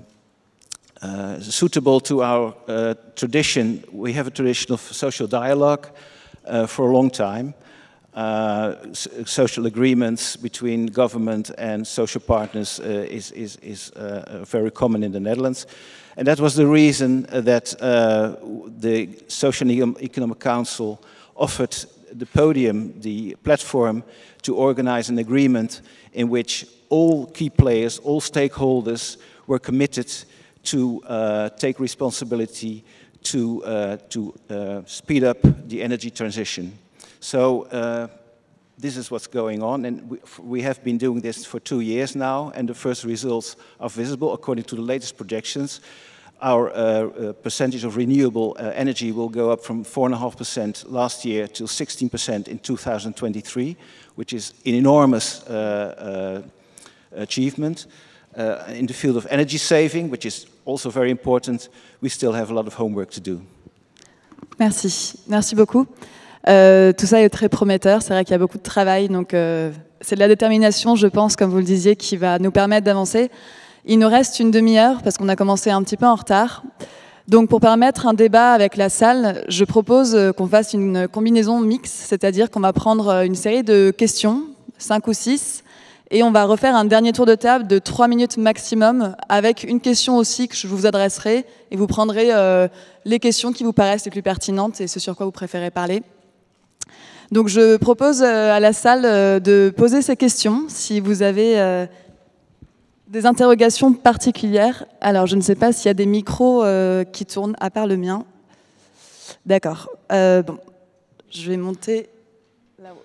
uh, suitable to our uh, tradition. We have a tradition of social dialogue uh, for a long time, uh, social agreements between government and social partners uh, is, is, is uh, very common in the Netherlands. And that was the reason that uh, the Social and Economic Council offered the podium, the platform, to organize an agreement in which all key players, all stakeholders were committed to uh, take responsibility to, uh, to uh, speed up the energy transition. So uh, this is what's going on, and we, we have been doing this for two years now, and the first results are visible according to the latest projections. Our uh, uh, percentage of renewable uh, energy will go up from four point five percent last year to sixteen percent in two thousand twenty-three, which is an enormous uh, uh, achievement. Uh, in the field of energy saving, which is also very important, we still have a lot of homework to do. Merci, merci beaucoup. Euh, tout ça est très prometteur, c'est vrai qu'il y a beaucoup de travail, donc euh, c'est de la détermination, je pense, comme vous le disiez, qui va nous permettre d'avancer. Il nous reste une demi-heure parce qu'on a commencé un petit peu en retard. Donc pour permettre un débat avec la salle, je propose qu'on fasse une combinaison mixte, c'est-à-dire qu'on va prendre une série de questions, cinq ou six, et on va refaire un dernier tour de table de trois minutes maximum avec une question aussi que je vous adresserai et vous prendrez euh, les questions qui vous paraissent les plus pertinentes et ce sur quoi vous préférez parler. Donc je propose à la salle de poser ces questions si vous avez euh, des interrogations particulières. Alors, je ne sais pas s'il y a des micros euh, qui tournent, à part le mien. D'accord. Euh, bon, je vais monter là-haut.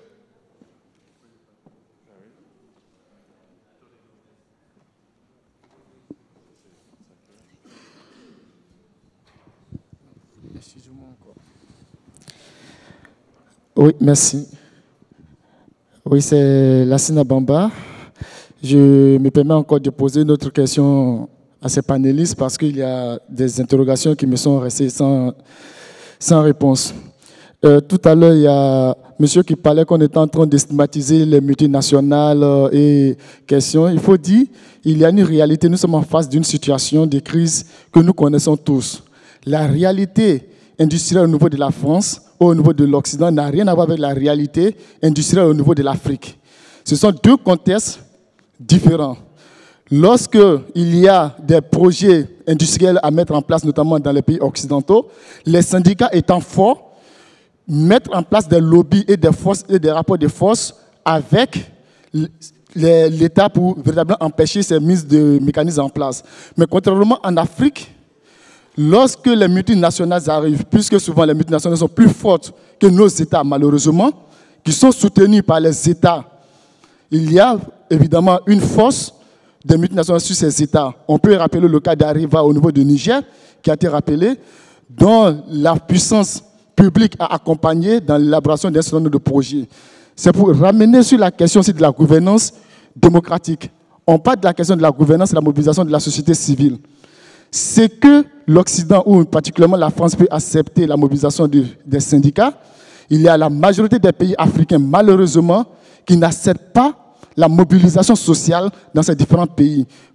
Oui, merci. Oui, c'est Lassina Bamba. Je me permets encore de poser une autre question à ces panélistes parce qu'il y a des interrogations qui me sont restées sans, sans réponse. Euh, tout à l'heure, il y a monsieur qui parlait qu'on était en train de stigmatiser les multinationales et questions. Il faut dire qu'il y a une réalité. Nous sommes en face d'une situation de crise que nous connaissons tous. La réalité industrielle au niveau de la France ou au niveau de l'Occident n'a rien à voir avec la réalité industrielle au niveau de l'Afrique. Ce sont deux contextes différents. Lorsque il y a des projets industriels à mettre en place, notamment dans les pays occidentaux, les syndicats étant forts, mettre en place des lobbies et des forces et des rapports de force avec l'État pour véritablement empêcher ces mises de mécanismes en place. Mais contrairement en Afrique, lorsque les multinationales arrivent, puisque souvent les multinationales sont plus fortes que nos États, malheureusement, qui sont soutenus par les États, il y a évidemment une force des multinationales sur ces États. On peut rappeler le cas d'Arriva au niveau du Niger, qui a été rappelé, dont la puissance publique a accompagné dans l'élaboration d'un certain nombre de projets. C'est pour ramener sur la question aussi de la gouvernance démocratique. On parle de la question de la gouvernance et de la mobilisation de la société civile. C'est que l'Occident, ou particulièrement la France, peut accepter la mobilisation de, des syndicats. Il y a la majorité des pays africains, malheureusement, qui n'acceptent pas la mobilisation sociale dans ces différents pays.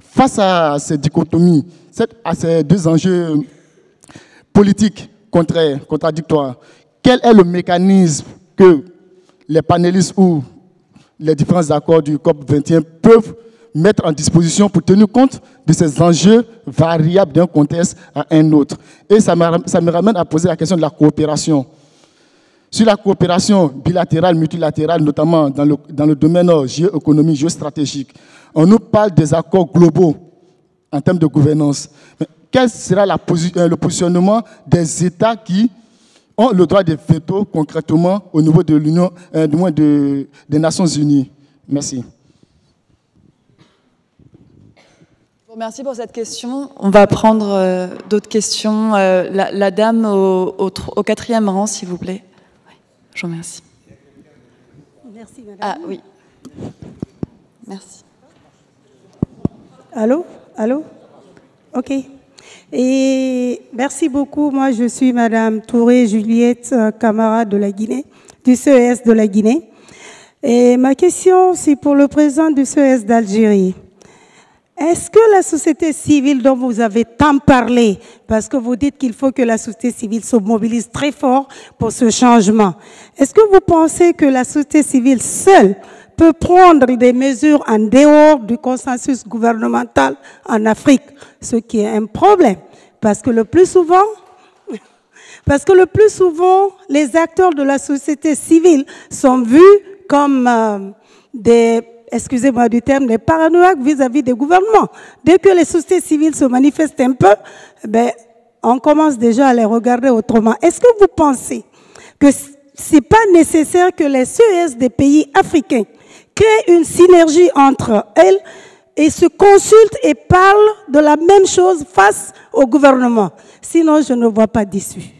Face à ces dichotomies, à ces deux enjeux politiques contraires, contradictoires, quel est le mécanisme que les panélistes ou les différents accords du COP vingt et un peuvent mettre en disposition pour tenir compte de ces enjeux variables d'un contexte à un autre? Et ça me, ça me ramène à poser la question de la coopération. Sur la coopération bilatérale, multilatérale, notamment dans le, dans le domaine géoéconomique, géostratégique, on nous parle des accords globaux en termes de gouvernance. Mais quel sera la posi le positionnement des États qui ont le droit de veto concrètement au niveau de l'Union, euh, du moins de, des Nations Unies? Merci. Merci pour cette question. On va prendre euh, d'autres questions. Euh, la, la dame au, au, au quatrième rang, s'il vous plaît. Oui, je vous remercie. Merci, madame. Ah oui. Merci. Allô? Allô? OK. Et merci beaucoup. Moi, je suis madame Touré Juliette Camara de la Guinée, du C E S de la Guinée. Et ma question, c'est pour le président du C E S d'Algérie. Est-ce que la société civile dont vous avez tant parlé, parce que vous dites qu'il faut que la société civile se mobilise très fort pour ce changement, est-ce que vous pensez que la société civile seule peut prendre des mesures en dehors du consensus gouvernemental en Afrique, ce qui est un problème, parce que le plus souvent, parce que le plus souvent, les acteurs de la société civile sont vus comme euh, des, excusez-moi du terme, des paranoïaques vis-à-vis des gouvernements. Dès que les sociétés civiles se manifestent un peu, ben, on commence déjà à les regarder autrement. Est-ce que vous pensez que c'est pas nécessaire que les C E S des pays africains créent une synergie entre elles et se consultent et parlent de la même chose face au gouvernement? Sinon, je ne vois pas d'issue.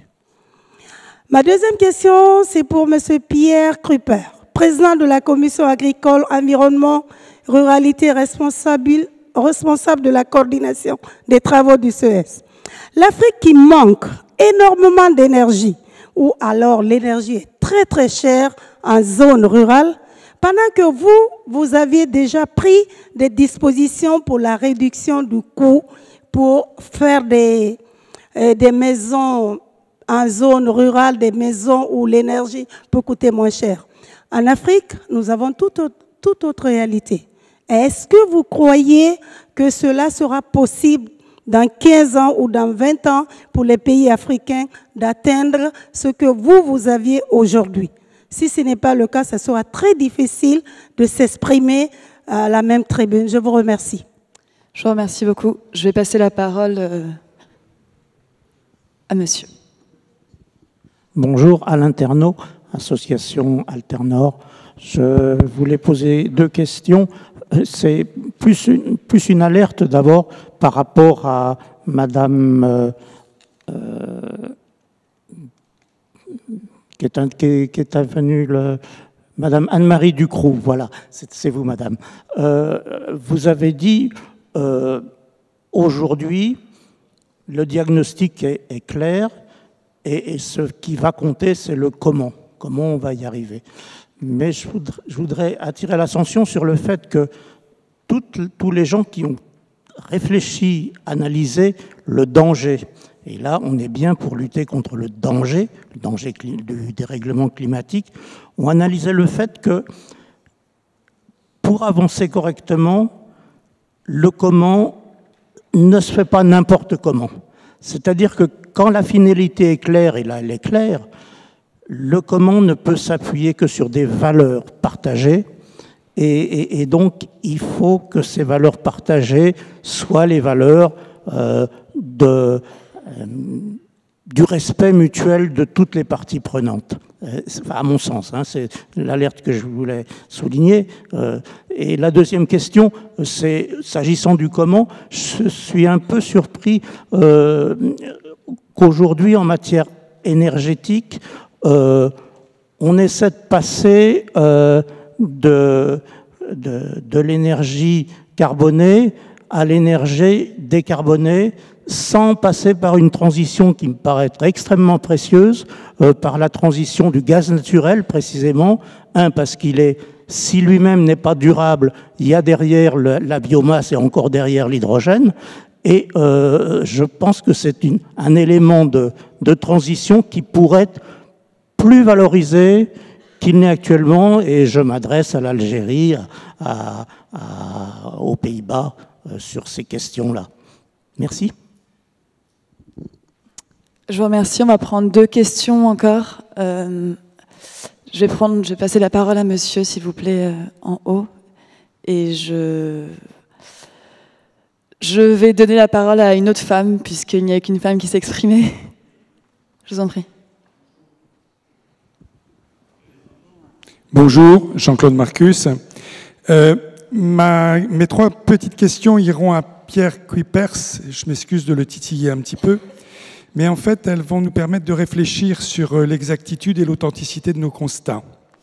Ma deuxième question, c'est pour M. Pierre Krupper, président de la Commission agricole, environnement, ruralité, responsable, responsable de la coordination des travaux du C E S. L'Afrique qui manque énormément d'énergie, ou alors l'énergie est très très chère en zone rurale, pendant que vous, vous aviez déjà pris des dispositions pour la réduction du coût, pour faire des, euh, des maisons en zone rurale, des maisons où l'énergie peut coûter moins cher. En Afrique, nous avons toute autre, toute autre réalité. Est-ce que vous croyez que cela sera possible dans quinze ans ou dans vingt ans pour les pays africains d'atteindre ce que vous, vous aviez aujourd'hui? Si ce n'est pas le cas, ça sera très difficile de s'exprimer à la même tribune. Je vous remercie. Je vous remercie beaucoup. Je vais passer la parole euh, à monsieur. Bonjour, Alain Ternaud, association Alternor. Je voulais poser deux questions. C'est plus une, plus une alerte d'abord par rapport à Madame... Euh, euh, qui est, un, qui est, qui est venue, le, Madame Anne-Marie Ducroux, voilà, c'est vous, Madame. Euh, vous avez dit, euh, aujourd'hui, le diagnostic est, est clair, et, et ce qui va compter, c'est le comment, comment on va y arriver. Mais je voudrais, je voudrais attirer l'attention sur le fait que toutes, tous les gens qui ont réfléchi, analysé le danger, et là, on est bien pour lutter contre le danger, le danger du dérèglement climatique. On analysait le fait que pour avancer correctement, le comment ne se fait pas n'importe comment. C'est-à-dire que quand la finalité est claire, et là elle est claire, le comment ne peut s'appuyer que sur des valeurs partagées. Et, et, et donc, il faut que ces valeurs partagées soient les valeurs euh, de... du respect mutuel de toutes les parties prenantes. Enfin, à mon sens, hein, c'est l'alerte que je voulais souligner. Euh, et la deuxième question, c'est, s'agissant du comment, je suis un peu surpris euh, qu'aujourd'hui, en matière énergétique, euh, on essaie de passer euh, de, de, de l'énergie carbonée à l'énergie décarbonée, sans passer par une transition qui me paraît être extrêmement précieuse, euh, par la transition du gaz naturel précisément, un parce qu'il est si lui-même n'est pas durable, il y a derrière le, la biomasse et encore derrière l'hydrogène. Et euh, je pense que c'est une, un élément de, de transition qui pourrait être plus valorisé qu'il n'est actuellement. Et je m'adresse à l'Algérie, à, à, aux Pays-Bas euh, sur ces questions-là. Merci. Je vous remercie. On va prendre deux questions encore. Euh, je, vais prendre, je vais passer la parole à monsieur, s'il vous plaît, euh, en haut. Et je... Je vais donner la parole à une autre femme, puisqu'il n'y a qu'une femme qui s'est exprimée. Je vous en prie. Bonjour, Jean-Claude Marcus. Euh, ma, mes trois petites questions iront à Pierre Kuipers. Je m'excuse de le titiller un petit peu. Mais en fait, elles vont nous permettre de réfléchir sur l'exactitude et l'authenticité de nos constats.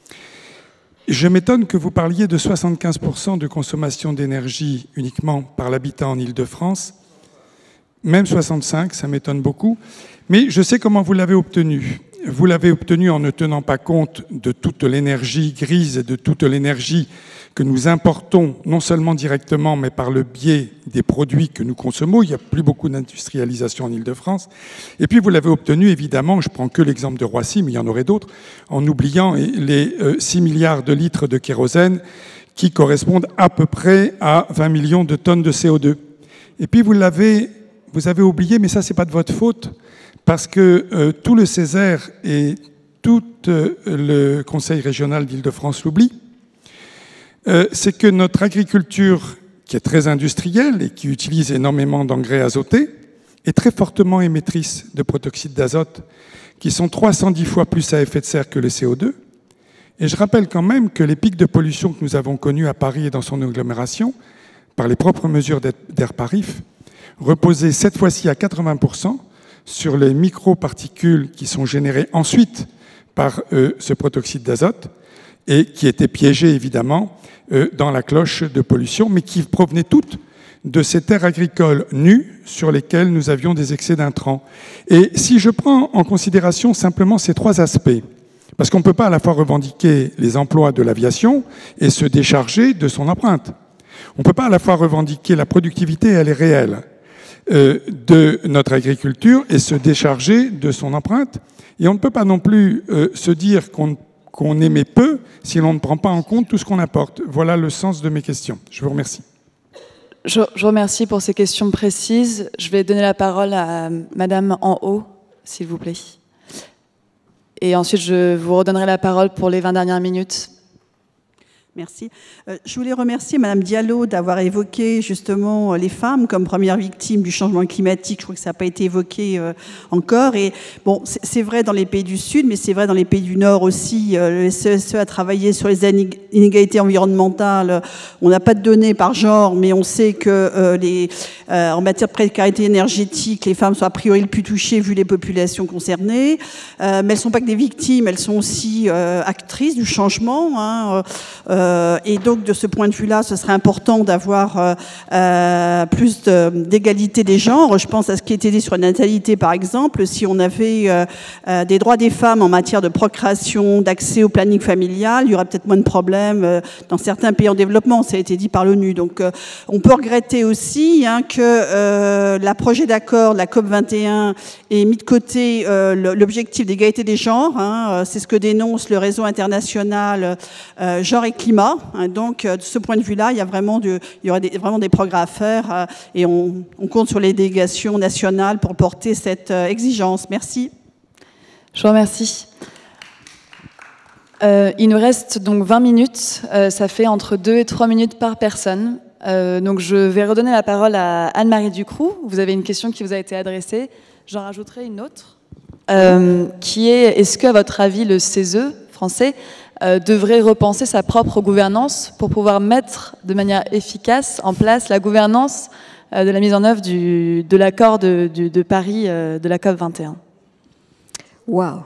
Je m'étonne que vous parliez de soixante-quinze pour cent de consommation d'énergie uniquement par l'habitant en Île-de-France. Même soixante-cinq, ça m'étonne beaucoup. Mais je sais comment vous l'avez obtenu. Vous l'avez obtenu en ne tenant pas compte de toute l'énergie grise et de toute l'énergie que nous importons, non seulement directement, mais par le biais des produits que nous consommons. Il n'y a plus beaucoup d'industrialisation en Île-de-France. Et puis vous l'avez obtenu, évidemment, je prends que l'exemple de Roissy, mais il y en aurait d'autres, en oubliant les six milliards de litres de kérosène qui correspondent à peu près à vingt millions de tonnes de C O deux. Et puis vous l'avez, vous avez oublié, mais ça, c'est pas de votre faute, parce que euh, tout le Césaire et tout euh, le Conseil régional d'Île-de-France l'oublient. Euh, c'est que notre agriculture, qui est très industrielle et qui utilise énormément d'engrais azotés, est très fortement émettrice de protoxyde d'azote, qui sont trois cent dix fois plus à effet de serre que le C O deux. Et je rappelle quand même que les pics de pollution que nous avons connus à Paris et dans son agglomération, par les propres mesures d'Air Paris, reposaient cette fois-ci à quatre-vingts pour cent sur les microparticules qui sont générées ensuite par euh, ce protoxyde d'azote, et qui étaient piégées évidemment euh, dans la cloche de pollution, mais qui provenaient toutes de ces terres agricoles nues sur lesquelles nous avions des excès d'intrants. Et si je prends en considération simplement ces trois aspects, parce qu'on ne peut pas à la fois revendiquer les emplois de l'aviation et se décharger de son empreinte. On ne peut pas à la fois revendiquer la productivité, elle est réelle, euh, de notre agriculture et se décharger de son empreinte. Et on ne peut pas non plus euh, se dire qu'on qu'on émet peu si l'on ne prend pas en compte tout ce qu'on apporte. Voilà le sens de mes questions. Je vous remercie. Je, je vous remercie pour ces questions précises. Je vais donner la parole à Madame en haut, s'il vous plaît. Et ensuite, je vous redonnerai la parole pour les vingt dernières minutes. Merci. Euh, je voulais remercier Madame Diallo d'avoir évoqué justement les femmes comme premières victimes du changement climatique. Je crois que ça n'a pas été évoqué euh, encore. Et bon, c'est vrai dans les pays du Sud, mais c'est vrai dans les pays du Nord aussi. Euh, le S E S E a travaillé sur les inégalités environnementales. On n'a pas de données par genre, mais on sait que euh, les, euh, en matière de précarité énergétique, les femmes sont a priori le plus touchées vu les populations concernées. Euh, mais elles ne sont pas que des victimes, elles sont aussi euh, actrices du changement. Hein, euh, Euh, et donc, de ce point de vue-là, ce serait important d'avoir euh, euh, plus d'égalité des genres. Je pense à ce qui a été dit sur la natalité, par exemple. Si on avait euh, euh, des droits des femmes en matière de procréation, d'accès au planning familial, il y aurait peut-être moins de problèmes euh, dans certains pays en développement. Ça a été dit par l'ONU. Donc, euh, on peut regretter aussi hein, que euh, la projet d'accord de la COP vingt et un ait mis de côté euh, l'objectif d'égalité des genres. Hein, c'est ce que dénonce le réseau international euh, genre et climat. Donc, de ce point de vue-là, il y a vraiment du, il y aura des, vraiment des progrès à faire euh, et on, on compte sur les délégations nationales pour porter cette euh, exigence. Merci. Je vous remercie. Euh, il nous reste donc vingt minutes. Euh, ça fait entre deux et trois minutes par personne. Euh, donc, je vais redonner la parole à Anne-Marie Ducroux. Vous avez une question qui vous a été adressée. J'en rajouterai une autre, euh, qui est, est-ce qu'à votre avis, le C E S E français Euh, devrait repenser sa propre gouvernance pour pouvoir mettre de manière efficace en place la gouvernance euh, de la mise en œuvre du, de l'accord de, de, de Paris euh, de la COP vingt et un. Waouh.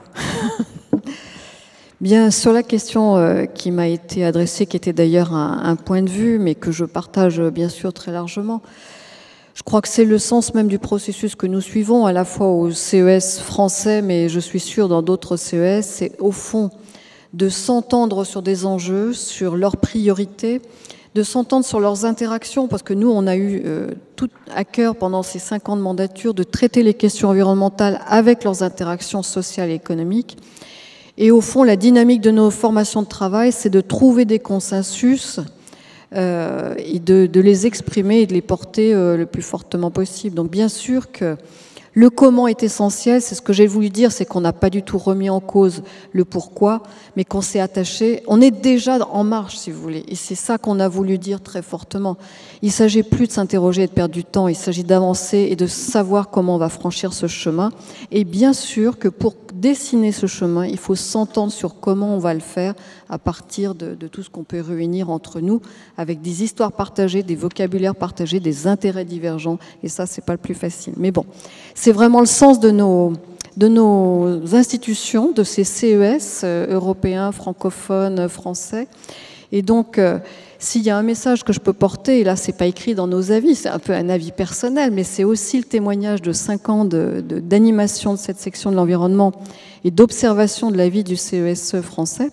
Bien, sur la question euh, qui m'a été adressée, qui était d'ailleurs un, un point de vue, mais que je partage bien sûr très largement, je crois que c'est le sens même du processus que nous suivons, à la fois au C E S français, mais je suis sûre dans d'autres C E S, c'est au fond de s'entendre sur des enjeux, sur leurs priorités, de s'entendre sur leurs interactions, parce que nous, on a eu euh, tout à cœur pendant ces cinq ans de mandature de traiter les questions environnementales avec leurs interactions sociales et économiques. Et au fond, la dynamique de nos formations de travail, c'est de trouver des consensus euh, et de, de les exprimer et de les porter euh, le plus fortement possible. Donc bien sûr que le comment est essentiel, c'est ce que j'ai voulu dire, c'est qu'on n'a pas du tout remis en cause le pourquoi, mais qu'on s'est attaché, on est déjà en marche si vous voulez, et c'est ça qu'on a voulu dire très fortement. Il ne s'agit plus de s'interroger et de perdre du temps, il s'agit d'avancer et de savoir comment on va franchir ce chemin, et bien sûr que pour dessiner ce chemin, il faut s'entendre sur comment on va le faire à partir de, de tout ce qu'on peut réunir entre nous, avec des histoires partagées, des vocabulaires partagés, des intérêts divergents, et ça c'est pas le plus facile. Mais bon, c'est vraiment le sens de nos, de nos institutions, de ces C E S euh, européens, francophones, français. Et donc, euh, s'il y a un message que je peux porter, et là, c'est pas écrit dans nos avis, c'est un peu un avis personnel, mais c'est aussi le témoignage de cinq ans de, de, d'animation de cette section de l'environnement et d'observation de la vie du C E S français.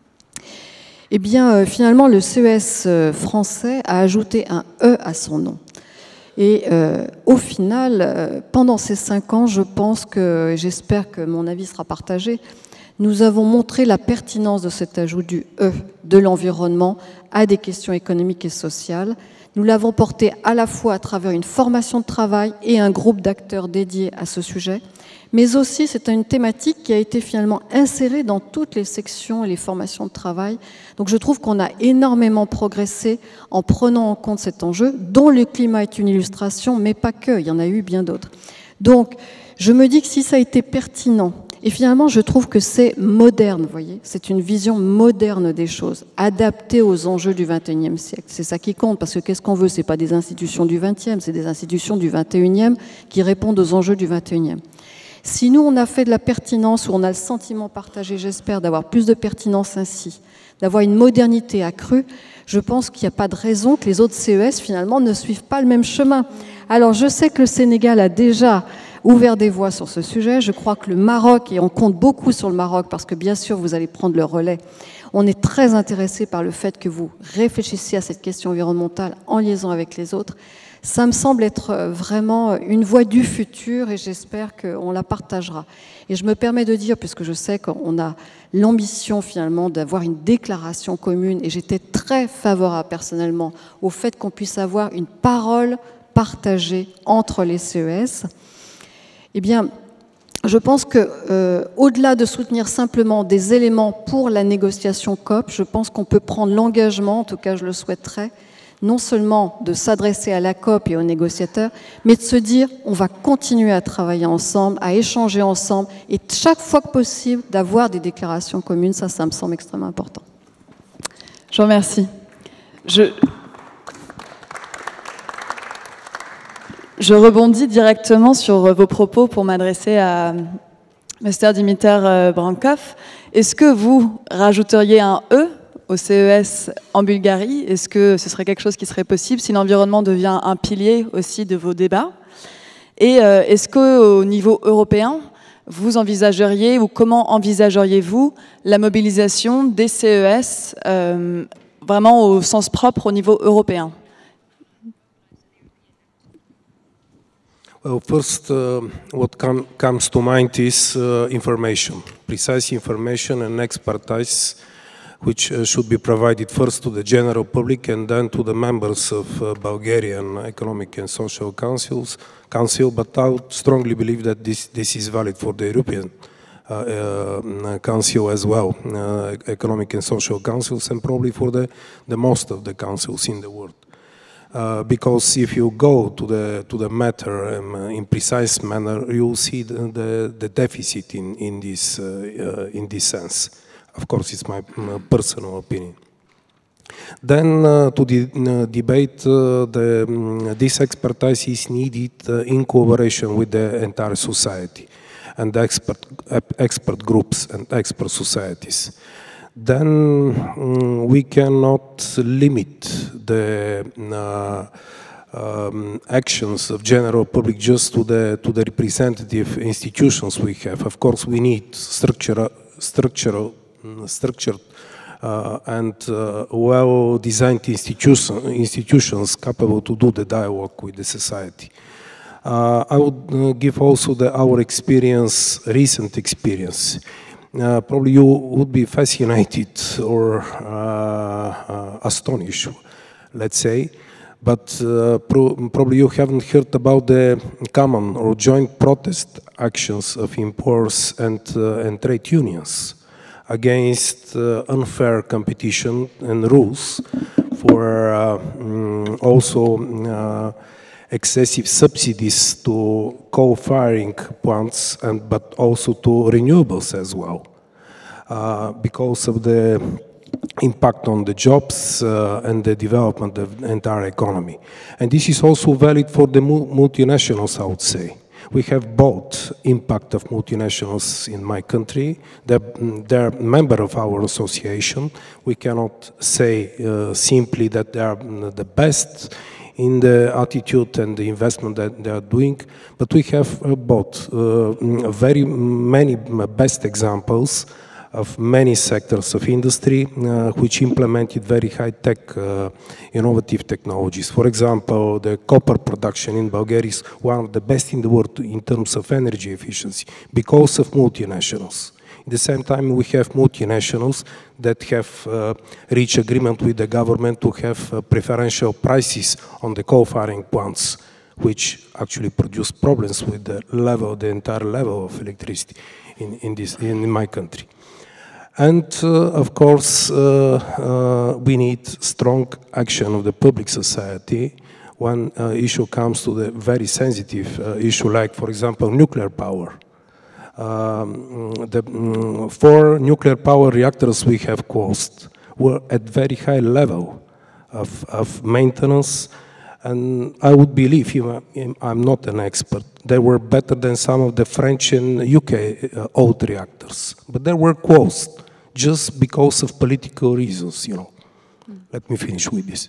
Eh bien, euh, finalement, le C E S français a ajouté un E à son nom. Et euh, au final, euh, pendant ces cinq ans, je pense que, et j'espère que mon avis sera partagé, nous avons montré la pertinence de cet ajout du E de l'environnement à des questions économiques et sociales. Nous l'avons porté à la fois à travers une formation de travail et un groupe d'acteurs dédiés à ce sujet, mais aussi c'est une thématique qui a été finalement insérée dans toutes les sections et les formations de travail. Donc je trouve qu'on a énormément progressé en prenant en compte cet enjeu, dont le climat est une illustration, mais pas que, il y en a eu bien d'autres. Donc je me dis que si ça a été pertinent, et finalement je trouve que c'est moderne, vous voyez, c'est une vision moderne des choses, adaptée aux enjeux du vingt et unième siècle. C'est ça qui compte, parce que qu'est-ce qu'on veut? C'est pas des institutions du vingtième, c'est des institutions du vingt et unième qui répondent aux enjeux du vingt et unième. Si nous, on a fait de la pertinence, ou on a le sentiment partagé, j'espère, d'avoir plus de pertinence ainsi, d'avoir une modernité accrue, je pense qu'il n'y a pas de raison que les autres C E S, finalement, ne suivent pas le même chemin. Alors, je sais que le Sénégal a déjà ouvert des voies sur ce sujet. Je crois que le Maroc, et on compte beaucoup sur le Maroc, parce que bien sûr, vous allez prendre le relais, on est très intéressé par le fait que vous réfléchissiez à cette question environnementale en liaison avec les autres. Ça me semble être vraiment une voie du futur et j'espère qu'on la partagera. Et je me permets de dire, puisque je sais qu'on a l'ambition finalement d'avoir une déclaration commune, et j'étais très favorable personnellement au fait qu'on puisse avoir une parole partagée entre les C E S, eh bien, je pense que, euh, au-delà de soutenir simplement des éléments pour la négociation C O P, je pense qu'on peut prendre l'engagement, en tout cas je le souhaiterais, non seulement de s'adresser à la C O P et aux négociateurs, mais de se dire on va continuer à travailler ensemble, à échanger ensemble, et chaque fois que possible d'avoir des déclarations communes. Ça, ça me semble extrêmement important. Je vous remercie. Je, Je rebondis directement sur vos propos pour m'adresser à Mister Dimitar Brankov. Est-ce que vous rajouteriez un E au C E S en Bulgarie? Est-ce que ce serait quelque chose qui serait possible si l'environnement devient un pilier aussi de vos débats? Et euh, est-ce qu'au niveau européen, vous envisageriez, ou comment envisageriez-vous la mobilisation des C E S euh, vraiment au sens propre au niveau européen? Well, first, uh, what com comes to mind is uh, information, precise information and expertise, which uh, should be provided first to the general public and then to the members of uh, Bulgarian Economic and Social Councils, Council. But I would strongly believe that this, this is valid for the European uh, uh, Council as well, uh, Economic and Social Councils, and probably for the, the most of the councils in the world. Uh, because if you go to the to the matter um, uh, in precise manner, you will see the, the, the deficit in in this uh, uh, in this sense. Of course, it's my, my personal opinion. Then uh, to the uh, debate, uh, the, um, this expertise is needed uh, in cooperation with the entire society and the expert expert groups and expert societies. Then um, we cannot limit the uh, um, actions of general public just to the to the representative institutions we have. Of course, we need structural structural structured uh, and uh, well-designed institution, institutions capable to do the dialogue with the society. Uh, I would uh, give also the, our experience, recent experience. Uh, probably you would be fascinated or uh, uh, astonished, let's say, but uh, pro probably you haven't heard about the common or joint protest actions of employers and, uh, and trade unions against uh, unfair competition and rules for uh, um, also uh, excessive subsidies to coal-firing plants, and but also to renewables as well, uh, because of the impact on the jobs uh, and the development of the entire economy. And this is also valid for the multinationals, I would say. We have both impact of multinationals in my country. They're, they're a member of our association. We cannot say uh, simply that they are the best in the attitude and the investment that they are doing, but we have uh, both uh, very many best examples of many sectors of industry uh, which implemented very high-tech, uh, innovative technologies. For example, the copper production in Bulgaria is one of the best in the world in terms of energy efficiency because of multinationals. At the same time, we have multinationals that have uh, reached agreement with the government to have uh, preferential prices on the coal-firing plants, which actually produce problems with the level, the entire level of electricity in, in, this, in my country. And uh, of course, uh, uh, we need strong action of the public society when uh, issue comes to the very sensitive uh, issue, like, for example, nuclear power. Um, the um, four nuclear power reactors we have closed were at very high level of, of maintenance, and I would believe, even I'm not an expert, they were better than some of the French and U K uh, old reactors, but they were closed just because of political reasons, you know. Let me finish with this.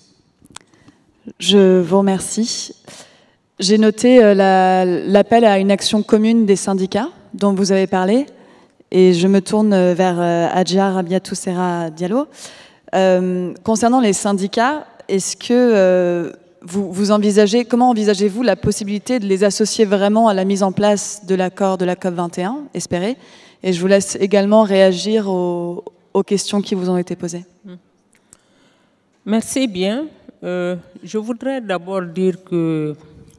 Je vous remercie. J'ai noté euh, l'appel la, à une action commune des syndicats dont vous avez parlé, et je me tourne vers euh, Adja Rabiatou Serra Diallo. Euh, concernant les syndicats, est-ce que euh, vous, vous envisagez, comment envisagez-vous la possibilité de les associer vraiment à la mise en place de l'accord de la COP vingt et un, espéré? Et je vous laisse également réagir aux, aux questions qui vous ont été posées. Merci bien. Euh, je voudrais d'abord dire que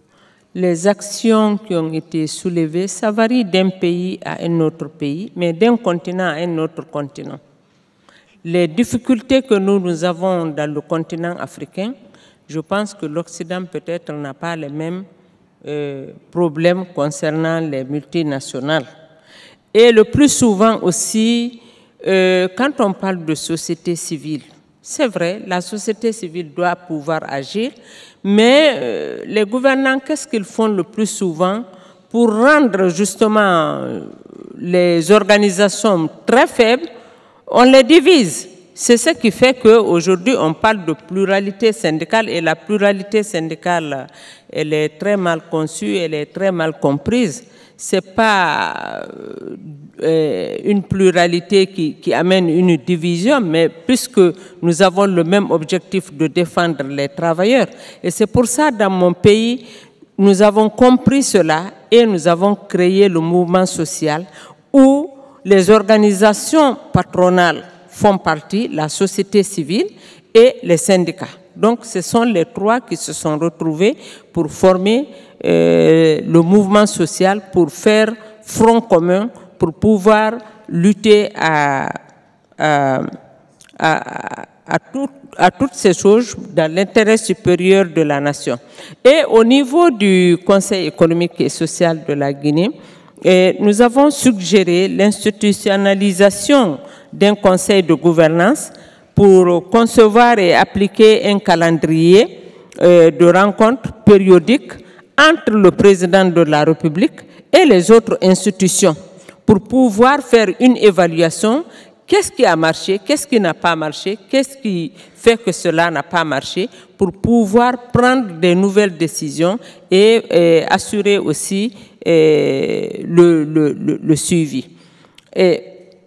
les actions qui ont été soulevées, ça varie d'un pays à un autre pays, mais d'un continent à un autre continent. Les difficultés que nous, nous avons dans le continent africain, je pense que l'Occident peut-être n'a pas les mêmes euh, problèmes concernant les multinationales. Et le plus souvent aussi, euh, quand on parle de société civile, c'est vrai, la société civile doit pouvoir agir, mais euh, les gouvernants, qu'est-ce qu'ils font le plus souvent pour rendre justement les organisations très faibles? On les divise. C'est ce qui fait qu'aujourd'hui, on parle de pluralité syndicale, et la pluralité syndicale, elle est très mal conçue, elle est très mal comprise. Ce n'est pas euh, une pluralité qui, qui amène une division, mais puisque nous avons le même objectif de défendre les travailleurs. Et c'est pour ça, dans mon pays, nous avons compris cela et nous avons créé le mouvement social où les organisations patronales font partie, la société civile et les syndicats. Donc, ce sont les trois qui se sont retrouvés pour former Euh, le mouvement social, pour faire front commun, pour pouvoir lutter à, à, à, à, tout, à toutes ces choses dans l'intérêt supérieur de la nation. Et au niveau du Conseil économique et social de la Guinée, et nous avons suggéré l'institutionnalisation d'un conseil de gouvernance pour concevoir et appliquer un calendrier euh, de rencontres périodiques entre le président de la République et les autres institutions pour pouvoir faire une évaluation. Qu'est-ce qui a marché, qu'est-ce qui n'a pas marché, qu'est-ce qui fait que cela n'a pas marché, pour pouvoir prendre des nouvelles décisions et, et assurer aussi et, le, le, le, le suivi. Et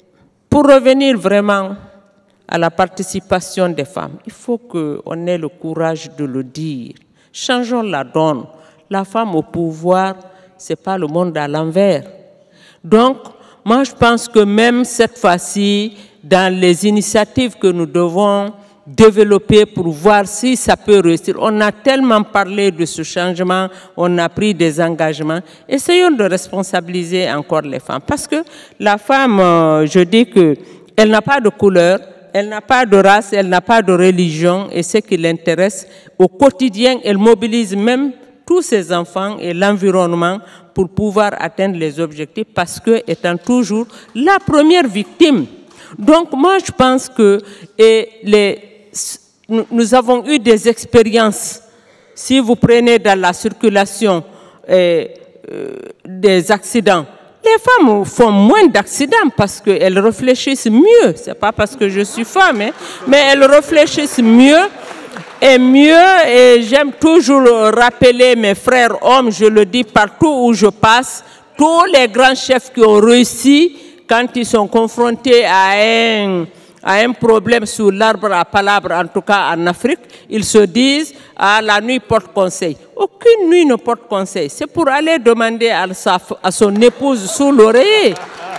Pour revenir vraiment à la participation des femmes, il faut qu'on ait le courage de le dire. Changeons la donne. La femme au pouvoir, ce n'est pas le monde à l'envers. Donc, moi, je pense que même cette fois-ci, dans les initiatives que nous devons développer pour voir si ça peut réussir, on a tellement parlé de ce changement, on a pris des engagements. Essayons de responsabiliser encore les femmes. Parce que la femme, euh, je dis qu'elle n'a pas de couleur, elle n'a pas de race, elle n'a pas de religion, et ce qui l'intéresse, au quotidien, elle mobilise même tous ses enfants et l'environnement pour pouvoir atteindre les objectifs, parce que étant toujours la première victime. Donc moi je pense que et les, nous avons eu des expériences. Si vous prenez dans la circulation et, euh, des accidents, les femmes font moins d'accidents parce qu'elles réfléchissent mieux. Ce n'est pas parce que je suis femme, hein, mais elles réfléchissent mieux et mieux. Et j'aime toujours rappeler mes frères hommes, je le dis partout où je passe, tous les grands chefs qui ont réussi, quand ils sont confrontés à un, à un problème sous l'arbre à palabres, en tout cas en Afrique, ils se disent ah, « la nuit porte conseil ». Aucune nuit ne porte conseil. C'est pour aller demander à, sa, à son épouse sous l'oreiller.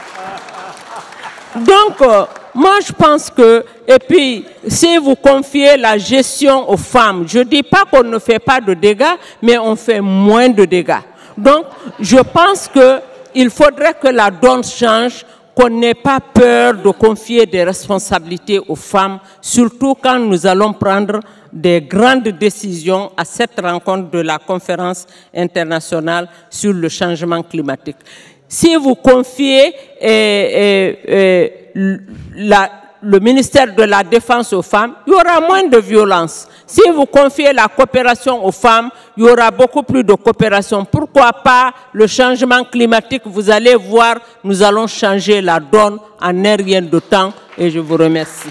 Donc, euh, moi je pense que, et puis, si vous confiez la gestion aux femmes, je ne dis pas qu'on ne fait pas de dégâts, mais on fait moins de dégâts. Donc, je pense qu'il faudrait que la donne change, qu'on n'ait pas peur de confier des responsabilités aux femmes, surtout quand nous allons prendre des grandes décisions à cette rencontre de la conférence internationale sur le changement climatique. Si vous confiez eh, eh, eh, la, le ministère de la Défense aux femmes, il y aura moins de violence. Si vous confiez la coopération aux femmes, il y aura beaucoup plus de coopération. Pourquoi pas le changement climatique? Vous allez voir, nous allons changer la donne en un rien de temps. Et je vous remercie.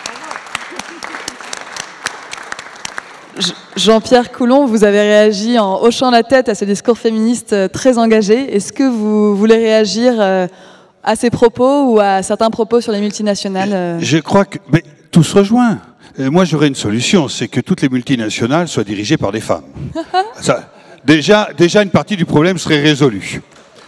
Jean-Pierre Coulon, vous avez réagi en hochant la tête à ce discours féministe très engagé. Est-ce que vous voulez réagir à ces propos ou à certains propos sur les multinationales? Je crois que mais, tout se rejoint. Moi, j'aurais une solution, c'est que toutes les multinationales soient dirigées par des femmes. Ça, déjà, déjà, une partie du problème serait résolue.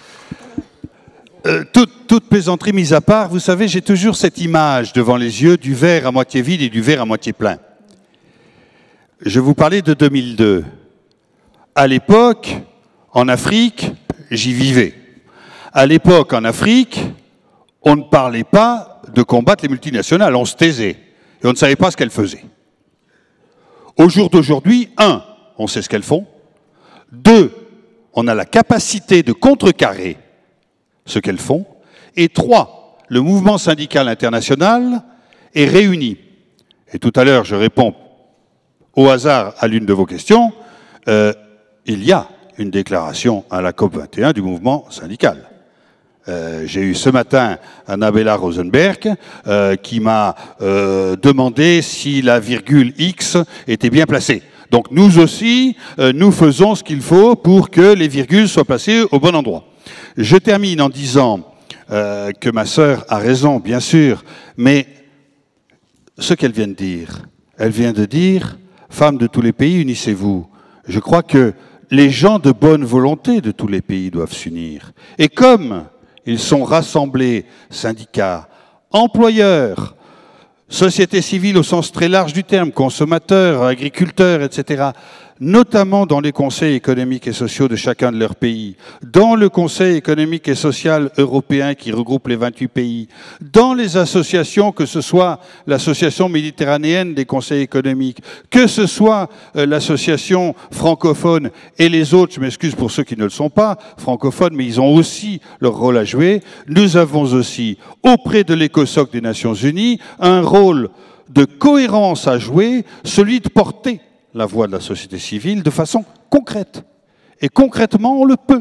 Euh, toute, toute plaisanterie mise à part, vous savez, j'ai toujours cette image devant les yeux du verre à moitié vide et du verre à moitié plein. Je vous parlais de deux mille deux. À l'époque, en Afrique, j'y vivais. À l'époque, en Afrique, on ne parlait pas de combattre les multinationales, on se taisait. Et on ne savait pas ce qu'elles faisaient. Au jour d'aujourd'hui, un, on sait ce qu'elles font. Deux, on a la capacité de contrecarrer ce qu'elles font. Et trois, le mouvement syndical international est réuni. Et tout à l'heure, je réponds au hasard à l'une de vos questions. Euh, il y a une déclaration à la COP vingt et un du mouvement syndical. Euh, j'ai eu ce matin Annabella Rosenberg euh, qui m'a euh, demandé si la virgule X était bien placée. Donc nous aussi, euh, nous faisons ce qu'il faut pour que les virgules soient placées au bon endroit. Je termine en disant euh, que ma sœur a raison, bien sûr, mais ce qu'elle vient de dire, elle vient de dire « Femmes de tous les pays, unissez-vous ». Je crois que les gens de bonne volonté de tous les pays doivent s'unir. Et comme ils sont rassemblés, syndicats, employeurs, société civile au sens très large du terme, consommateurs, agriculteurs, et cetera, notamment dans les conseils économiques et sociaux de chacun de leurs pays, dans le Conseil économique et social européen qui regroupe les vingt-huit pays, dans les associations, que ce soit l'association méditerranéenne des conseils économiques, que ce soit euh, l'association francophone et les autres, je m'excuse pour ceux qui ne le sont pas francophones, mais ils ont aussi leur rôle à jouer. Nous avons aussi, auprès de l'ECOSOC des Nations Unies, un rôle de cohérence à jouer, celui de porter la voix de la société civile de façon concrète. Et concrètement, on le peut.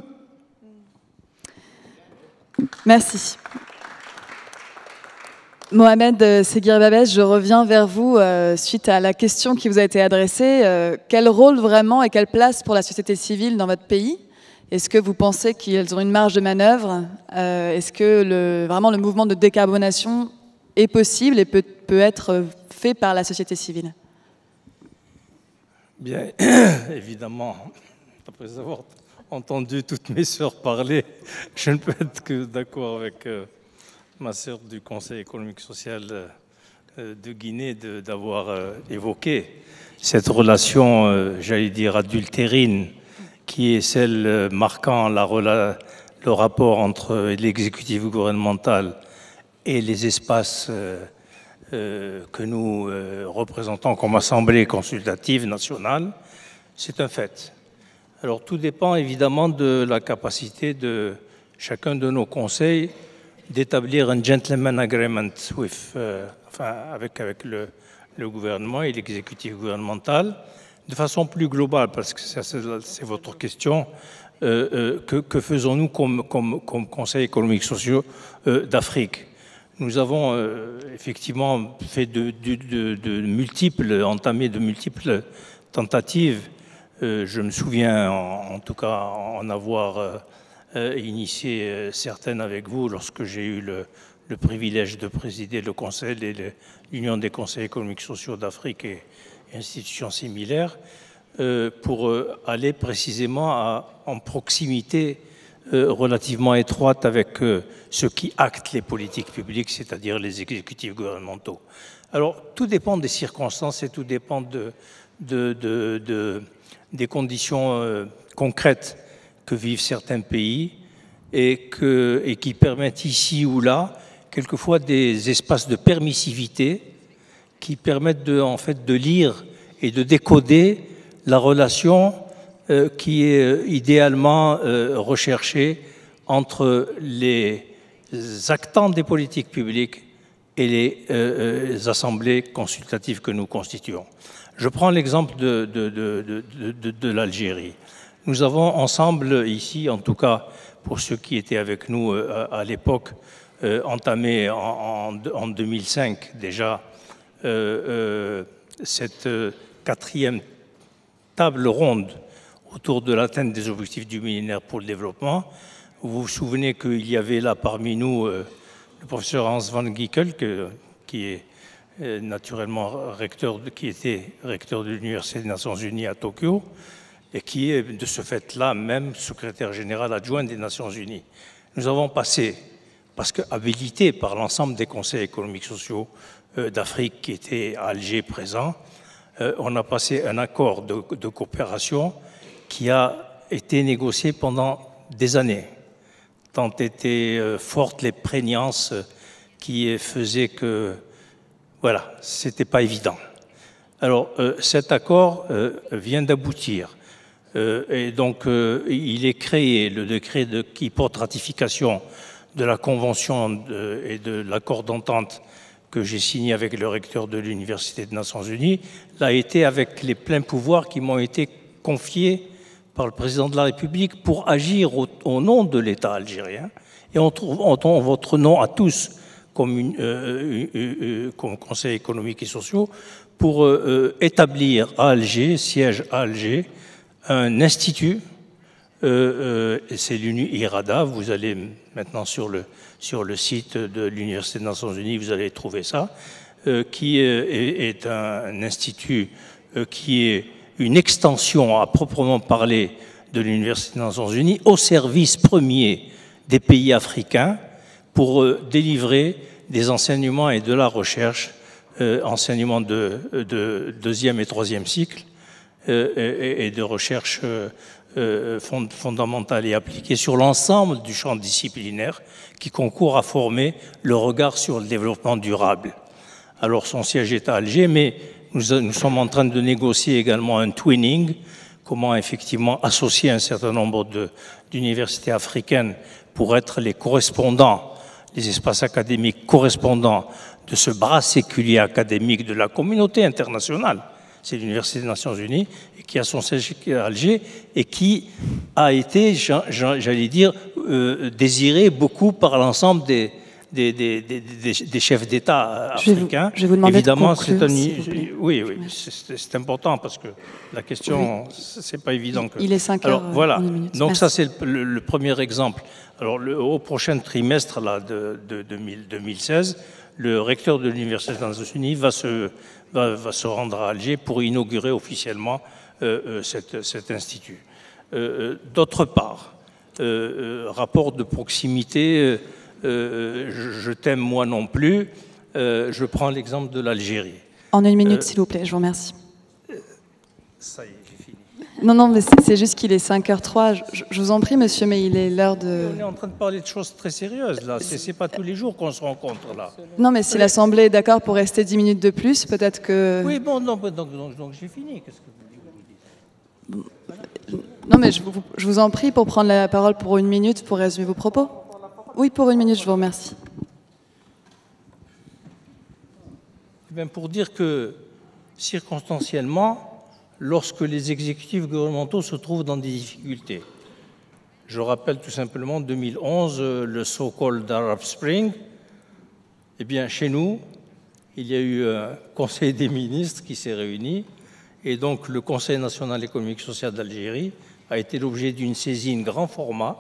Merci. Mohamed Seguir Babès, je reviens vers vous euh, suite à la question qui vous a été adressée. Euh, quel rôle vraiment et quelle place pour la société civile dans votre pays? Est-ce que vous pensez qu'ils ont une marge de manœuvre? euh, Est-ce que le, vraiment le mouvement de décarbonation est possible et peut, peut être fait par la société civile? Bien, évidemment, après avoir entendu toutes mes sœurs parler, je ne peux être que d'accord avec euh, ma sœur du Conseil économique social euh, de Guinée d'avoir euh, évoqué cette relation, euh, j'allais dire, adultérine, qui est celle euh, marquant la, le rapport entre l'exécutif gouvernemental et les espaces euh, euh, que nous euh, représentons comme Assemblée consultative nationale. C'est un fait. Alors tout dépend évidemment de la capacité de chacun de nos conseils d'établir un gentleman agreement with, euh, enfin, avec, avec le, le gouvernement et l'exécutif gouvernemental, de façon plus globale, parce que c'est votre question, euh, euh, que, que faisons-nous comme, comme, comme Conseil économique social euh, d'Afrique? Nous avons euh, effectivement fait de, de, de, de multiples, entamé de multiples tentatives. Euh, je me souviens en, en tout cas en avoir euh, euh, initié euh, certaines avec vous lorsque j'ai eu le, le privilège de présider le Conseil et l'Union des conseils économiques sociaux d'Afrique et, et institutions similaires, euh, pour euh, aller précisément à, en proximité euh, relativement étroite avec euh, ceux qui actent les politiques publiques, c'est-à-dire les exécutifs gouvernementaux. Alors tout dépend des circonstances et tout dépend de, de, de, de des conditions euh, concrètes que vivent certains pays et, que, et qui permettent ici ou là, quelquefois, des espaces de permissivité qui permettent de, en fait, de lire et de décoder la relation euh, qui est euh, idéalement euh, recherchée entre les actants des politiques publiques et les euh, euh, assemblées consultatives que nous constituons. Je prends l'exemple de, de, de, de, de, de l'Algérie. Nous avons ensemble ici, en tout cas pour ceux qui étaient avec nous à, à l'époque, euh, entamé en, en, en deux mille cinq déjà euh, euh, cette euh, quatrième table ronde autour de l'atteinte des objectifs du millénaire pour le développement. Vous vous souvenez qu'il y avait là parmi nous euh, le professeur Hans van Giekel, que, qui est naturellement recteur, qui était recteur de l'Université des Nations Unies à Tokyo et qui est de ce fait-là même secrétaire général adjoint des Nations Unies. Nous avons passé, parce que habilité par l'ensemble des conseils économiques sociaux euh, d'Afrique qui étaient à Alger présents, euh, on a passé un accord de, de coopération qui a été négocié pendant des années, tant étaient euh, fortes les prégnances qui faisaient que voilà, ce n'était pas évident. Alors, euh, cet accord euh, vient d'aboutir. Euh, et donc, euh, il est créé, le décret de, qui porte ratification de la Convention de, et de l'accord d'entente que j'ai signé avec le recteur de l'Université des Nations Unies, l'a été avec les pleins pouvoirs qui m'ont été confiés par le président de la République pour agir au, au nom de l'État algérien et en, en votre nom à tous, comme, une, euh, euh, euh, comme Conseil économique et social, pour euh, établir à Alger, siège à Alger, un institut, euh, euh, c'est l'U N U I R A D A, vous allez maintenant sur le, sur le site de l'Université des Nations Unies, vous allez trouver ça, euh, qui est, est un, un institut euh, qui est une extension à proprement parler de l'Université des Nations Unies au service premier des pays africains, pour euh, délivrer des enseignements et de la recherche, euh, enseignements de, de deuxième et troisième cycle, euh, et, et de recherche euh, euh, fond, fondamentale et appliquée sur l'ensemble du champ disciplinaire qui concourt à former le regard sur le développement durable. Alors son siège est à Alger, mais nous, nous sommes en train de négocier également un twinning, comment effectivement associer un certain nombre d'universités africaines pour être les correspondants, les espaces académiques correspondants de ce bras séculier académique de la communauté internationale. C'est l'Université des Nations Unies, qui a son siège à Alger et qui a été, j'allais dire, euh, désiré beaucoup par l'ensemble des, des, des, des, des chefs d'État africains. Je vais vous demander Évidemment, de conclure, c'est un, s'il vous plaît. oui, oui, c'est important parce que la question, oui. c'est pas évident. Que... Il est cinq heures. Alors voilà. minutes. Donc Merci. ça, c'est le, le premier exemple. Alors le, au prochain trimestre là de, de, de deux mille seize, le recteur de l'Université des Nations Unies va se, va, va se rendre à Alger pour inaugurer officiellement euh, euh, cette, cet institut. Euh, D'autre part, euh, euh, rapport de proximité, euh, euh, je, je t'aime moi non plus, euh, je prends l'exemple de l'Algérie. En une minute, Euh, s'il vous plaît, je vous remercie. Ça y est, j'ai fini. Non, non, mais c'est c'est juste qu'il est cinq heures trois. Je, je vous en prie, monsieur, mais il est l'heure de... On est en train de parler de choses très sérieuses, là. C'est pas tous les jours qu'on se rencontre, là. Non, mais si l'Assemblée est d'accord pour rester dix minutes de plus, peut-être que... Oui, bon, non, donc, donc, donc j'ai fini. Qu'est-ce que vous dites? Non, mais je vous, je vous en prie pour prendre la parole pour une minute pour résumer vos propos. Oui, pour une minute, je vous remercie. Eh bien, pour dire que, circonstanciellement, lorsque les exécutifs gouvernementaux se trouvent dans des difficultés, je rappelle tout simplement deux mille onze, le so-called Arab Spring, eh bien, chez nous, il y a eu un Conseil des ministres qui s'est réuni, et donc le Conseil national économique et social d'Algérie a été l'objet d'une saisine grand format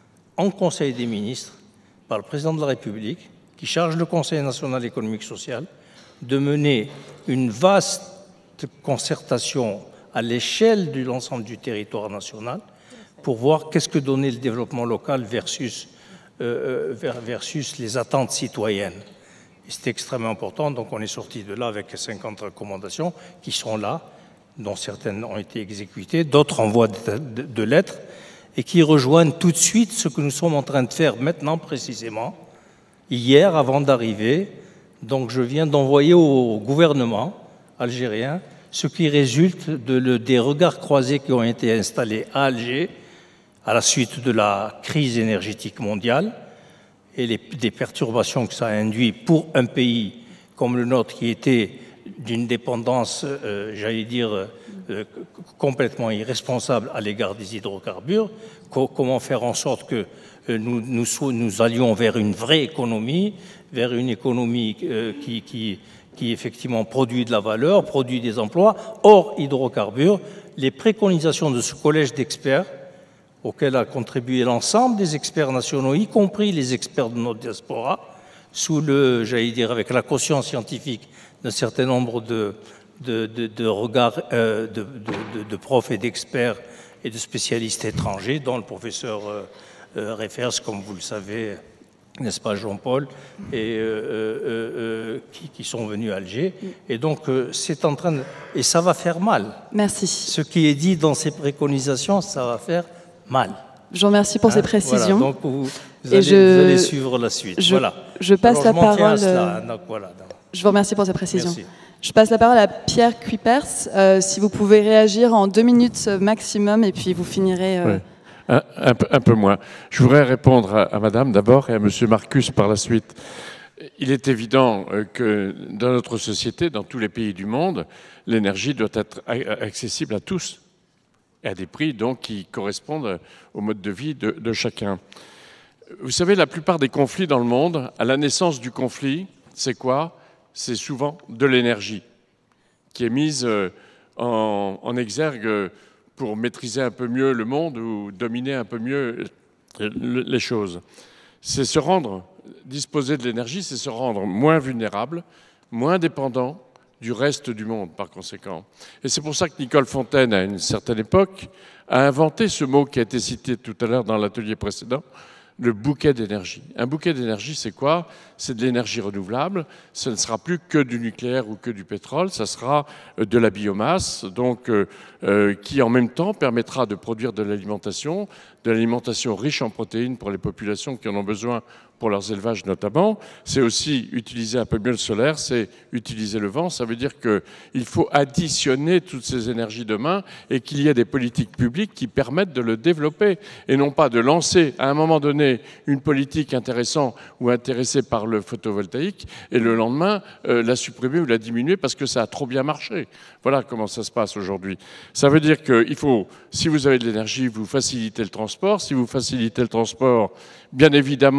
en Conseil des ministres par le président de la République, qui charge le Conseil national économique et social de mener une vaste concertation à l'échelle de l'ensemble du territoire national pour voir qu'est-ce que donnait le développement local versus, euh, versus les attentes citoyennes. C'est extrêmement important, donc on est sorti de là avec cinquante recommandations qui sont là, dont certaines ont été exécutées, d'autres envoient de, de, de lettres, et qui rejoignent tout de suite ce que nous sommes en train de faire maintenant précisément. Hier, avant d'arriver, donc je viens d'envoyer au gouvernement algérien ce qui résulte de le, des regards croisés qui ont été installés à Alger à la suite de la crise énergétique mondiale et les, des perturbations que ça a induit pour un pays comme le nôtre qui était d'une dépendance, euh, j'allais dire, euh, complètement irresponsable à l'égard des hydrocarbures. Co comment faire en sorte que euh, nous, nous, nous allions vers une vraie économie, vers une économie euh, qui, qui, qui effectivement produit de la valeur, produit des emplois, hors hydrocarbures. Les préconisations de ce collège d'experts, auquel a contribué l'ensemble des experts nationaux, y compris les experts de notre diaspora, sous le, j'allais dire, avec la caution scientifique d'un certain nombre de, de, de, de regards euh, de, de, de profs et d'experts et de spécialistes étrangers, dont le professeur euh, euh, Reifers, comme vous le savez, n'est-ce pas, Jean-Paul, et euh, euh, euh, qui, qui sont venus à Alger. Et donc, euh, c'est en train de... Et ça va faire mal. Merci. Ce qui est dit dans ces préconisations, ça va faire mal. Je vous remercie pour hein, ces précisions. Voilà, donc vous, vous, et allez, je, vous allez suivre la suite. Je, voilà. je passe Alors, la je parole... cela, donc, voilà, donc. Je vous remercie pour ces précisions. Merci. Je passe la parole à Pierre Cuypers. Euh, si vous pouvez réagir en deux minutes maximum, et puis vous finirez... Euh... Oui. Un, un, peu, un peu moins. Je voudrais répondre à, à Madame d'abord et à Monsieur Marcus par la suite. Il est évident que dans notre société, dans tous les pays du monde, l'énergie doit être accessible à tous et à des prix donc qui correspondent au mode de vie de, de chacun. Vous savez, la plupart des conflits dans le monde, à la naissance du conflit, c'est quoi? C'est souvent de l'énergie qui est mise en, en exergue pour maîtriser un peu mieux le monde ou dominer un peu mieux les choses. C'est se rendre, disposer de l'énergie, c'est se rendre moins vulnérable, moins dépendant du reste du monde, par conséquent. Et c'est pour ça que Nicole Fontaine, à une certaine époque, a inventé ce mot qui a été cité tout à l'heure dans l'atelier précédent, le bouquet d'énergie. Un bouquet d'énergie, c'est quoi? C'est de l'énergie renouvelable. Ce ne sera plus que du nucléaire ou que du pétrole, ça sera de la biomasse, donc euh, euh, qui en même temps permettra de produire de l'alimentation, de l'alimentation riche en protéines pour les populations qui en ont besoin pour leurs élevages notamment. C'est aussi utiliser un peu mieux le solaire, c'est utiliser le vent. Ça veut dire qu'il faut additionner toutes ces énergies demain et qu'il y ait des politiques publiques qui permettent de le développer et non pas de lancer à un moment donné une politique intéressante ou intéressée par le photovoltaïque et le lendemain euh, la supprimer ou la diminuer parce que ça a trop bien marché. Voilà comment ça se passe aujourd'hui. Ça veut dire qu'il faut, si vous avez de l'énergie, vous facilitez le transport. Si vous facilitez le transport, bien évidemment,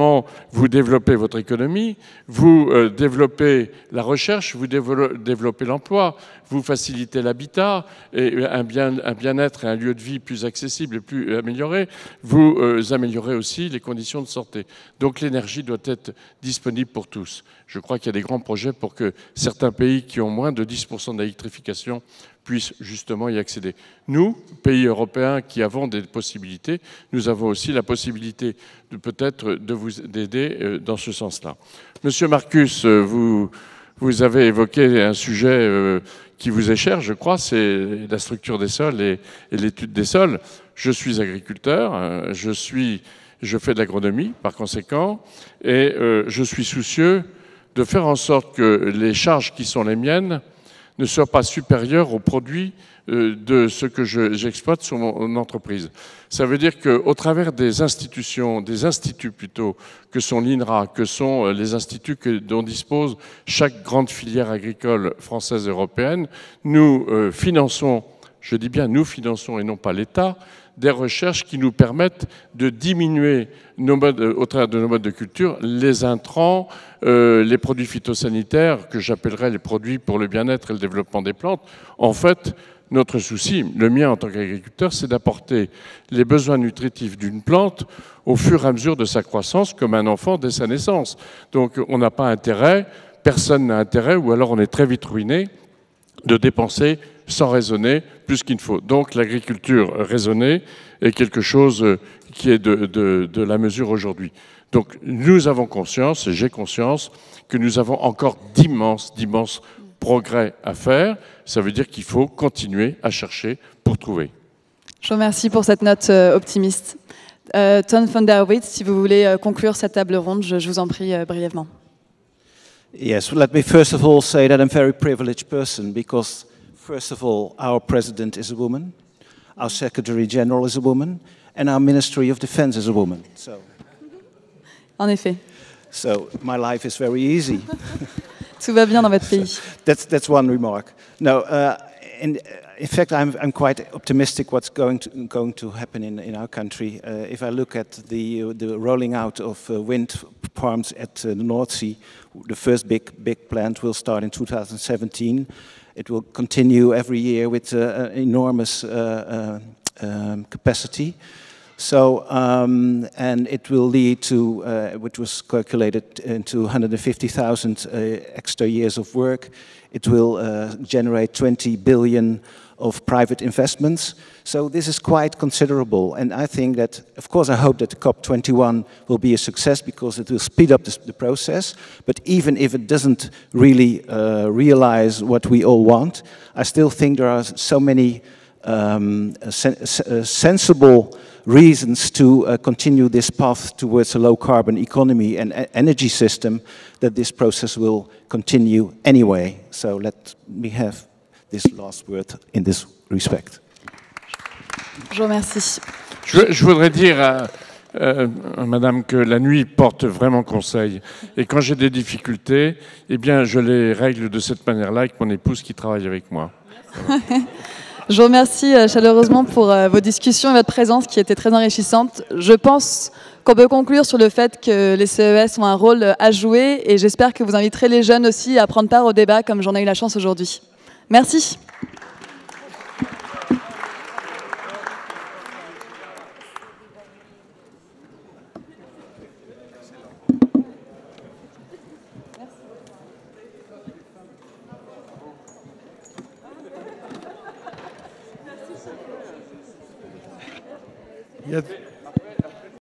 vous développez votre économie, vous euh, développez la recherche, vous développez l'emploi, vous facilitez l'habitat et un bien, un bien-être et un lieu de vie plus accessible et plus amélioré, vous euh, améliorez aussi les conditions de santé. Donc l'énergie doit être disponible pour tous. Je crois qu'il y a des grands projets pour que certains pays qui ont moins de dix pour cent d'électrification puissent justement y accéder. Nous, pays européens qui avons des possibilités, nous avons aussi la possibilité de peut-être de vous aider dans ce sens-là. Monsieur Marcus, vous, vous avez évoqué un sujet qui vous est cher, je crois, c'est la structure des sols et, et l'étude des sols. Je suis agriculteur, je, suis, je fais de l'agronomie par conséquent, et euh, je suis soucieux de faire en sorte que les charges qui sont les miennes ne soient pas supérieures aux produits euh, de ce que j'exploite sur mon entreprise. Ça veut dire qu'au travers des institutions, des instituts plutôt, que sont l'INRA, que sont les instituts que, dont dispose chaque grande filière agricole française et européenne, nous euh, finançons, je dis bien nous finançons et non pas l'État, des recherches qui nous permettent de diminuer nos modes, au travers de nos modes de culture les intrants, euh, les produits phytosanitaires que j'appellerais les produits pour le bien-être et le développement des plantes. En fait, notre souci, le mien en tant qu'agriculteur, c'est d'apporter les besoins nutritifs d'une plante au fur et à mesure de sa croissance, comme un enfant dès sa naissance. Donc on n'a pas intérêt, personne n'a intérêt, ou alors on est très vite ruiné, de dépenser sans raisonner plus qu'il ne faut. Donc l'agriculture raisonnée est quelque chose qui est de, de, de la mesure aujourd'hui. Donc nous avons conscience, et j'ai conscience, que nous avons encore d'immenses, d'immenses progrès à faire. Ça veut dire qu'il faut continuer à chercher pour trouver. Je vous remercie pour cette note euh, optimiste. Euh, Ton van der Witt, si vous voulez euh, conclure cette table ronde, je, je vous en prie euh, brièvement. Yes, well, let me first of all say that I'm a very privileged person because, first of all, our president is a woman, our secretary general is a woman, and our Ministry of Defense is a woman. So, en effet. So my life is very easy. Tout va bien dans votre pays. So that's that's one remark. No, uh, in, in fact, I'm I'm quite optimistic what's going to going to happen in in our country. Uh, if I look at the uh, the rolling out of uh, wind farms at uh, the North Sea, the first big big plant will start in two thousand seventeen. It will continue every year with uh, enormous uh, uh, um, capacity. So, um, and it will lead to, uh, which was calculated into one hundred fifty thousand uh, extra years of work. It will uh, generate twenty billion of private investments. So this is quite considerable. And I think that, of course, I hope that the COP twenty-one will be a success because it will speed up the, the process. But even if it doesn't really uh, realize what we all want, I still think there are so many um, sen uh, sensible reasons to uh, continue this path towards a low-carbon economy and energy system that this process will continue anyway. So let me have this last word in this respect. Je vous remercie. Je, je voudrais dire à, euh, à Madame que la nuit porte vraiment conseil. Et quand j'ai des difficultés, eh bien, je les règle de cette manière-là avec mon épouse qui travaille avec moi. Je vous remercie chaleureusement pour vos discussions et votre présence qui était très enrichissante. Je pense qu'on peut conclure sur le fait que les C E S ont un rôle à jouer et j'espère que vous inviterez les jeunes aussi à prendre part au débat comme j'en ai eu la chance aujourd'hui. Merci. Il y a...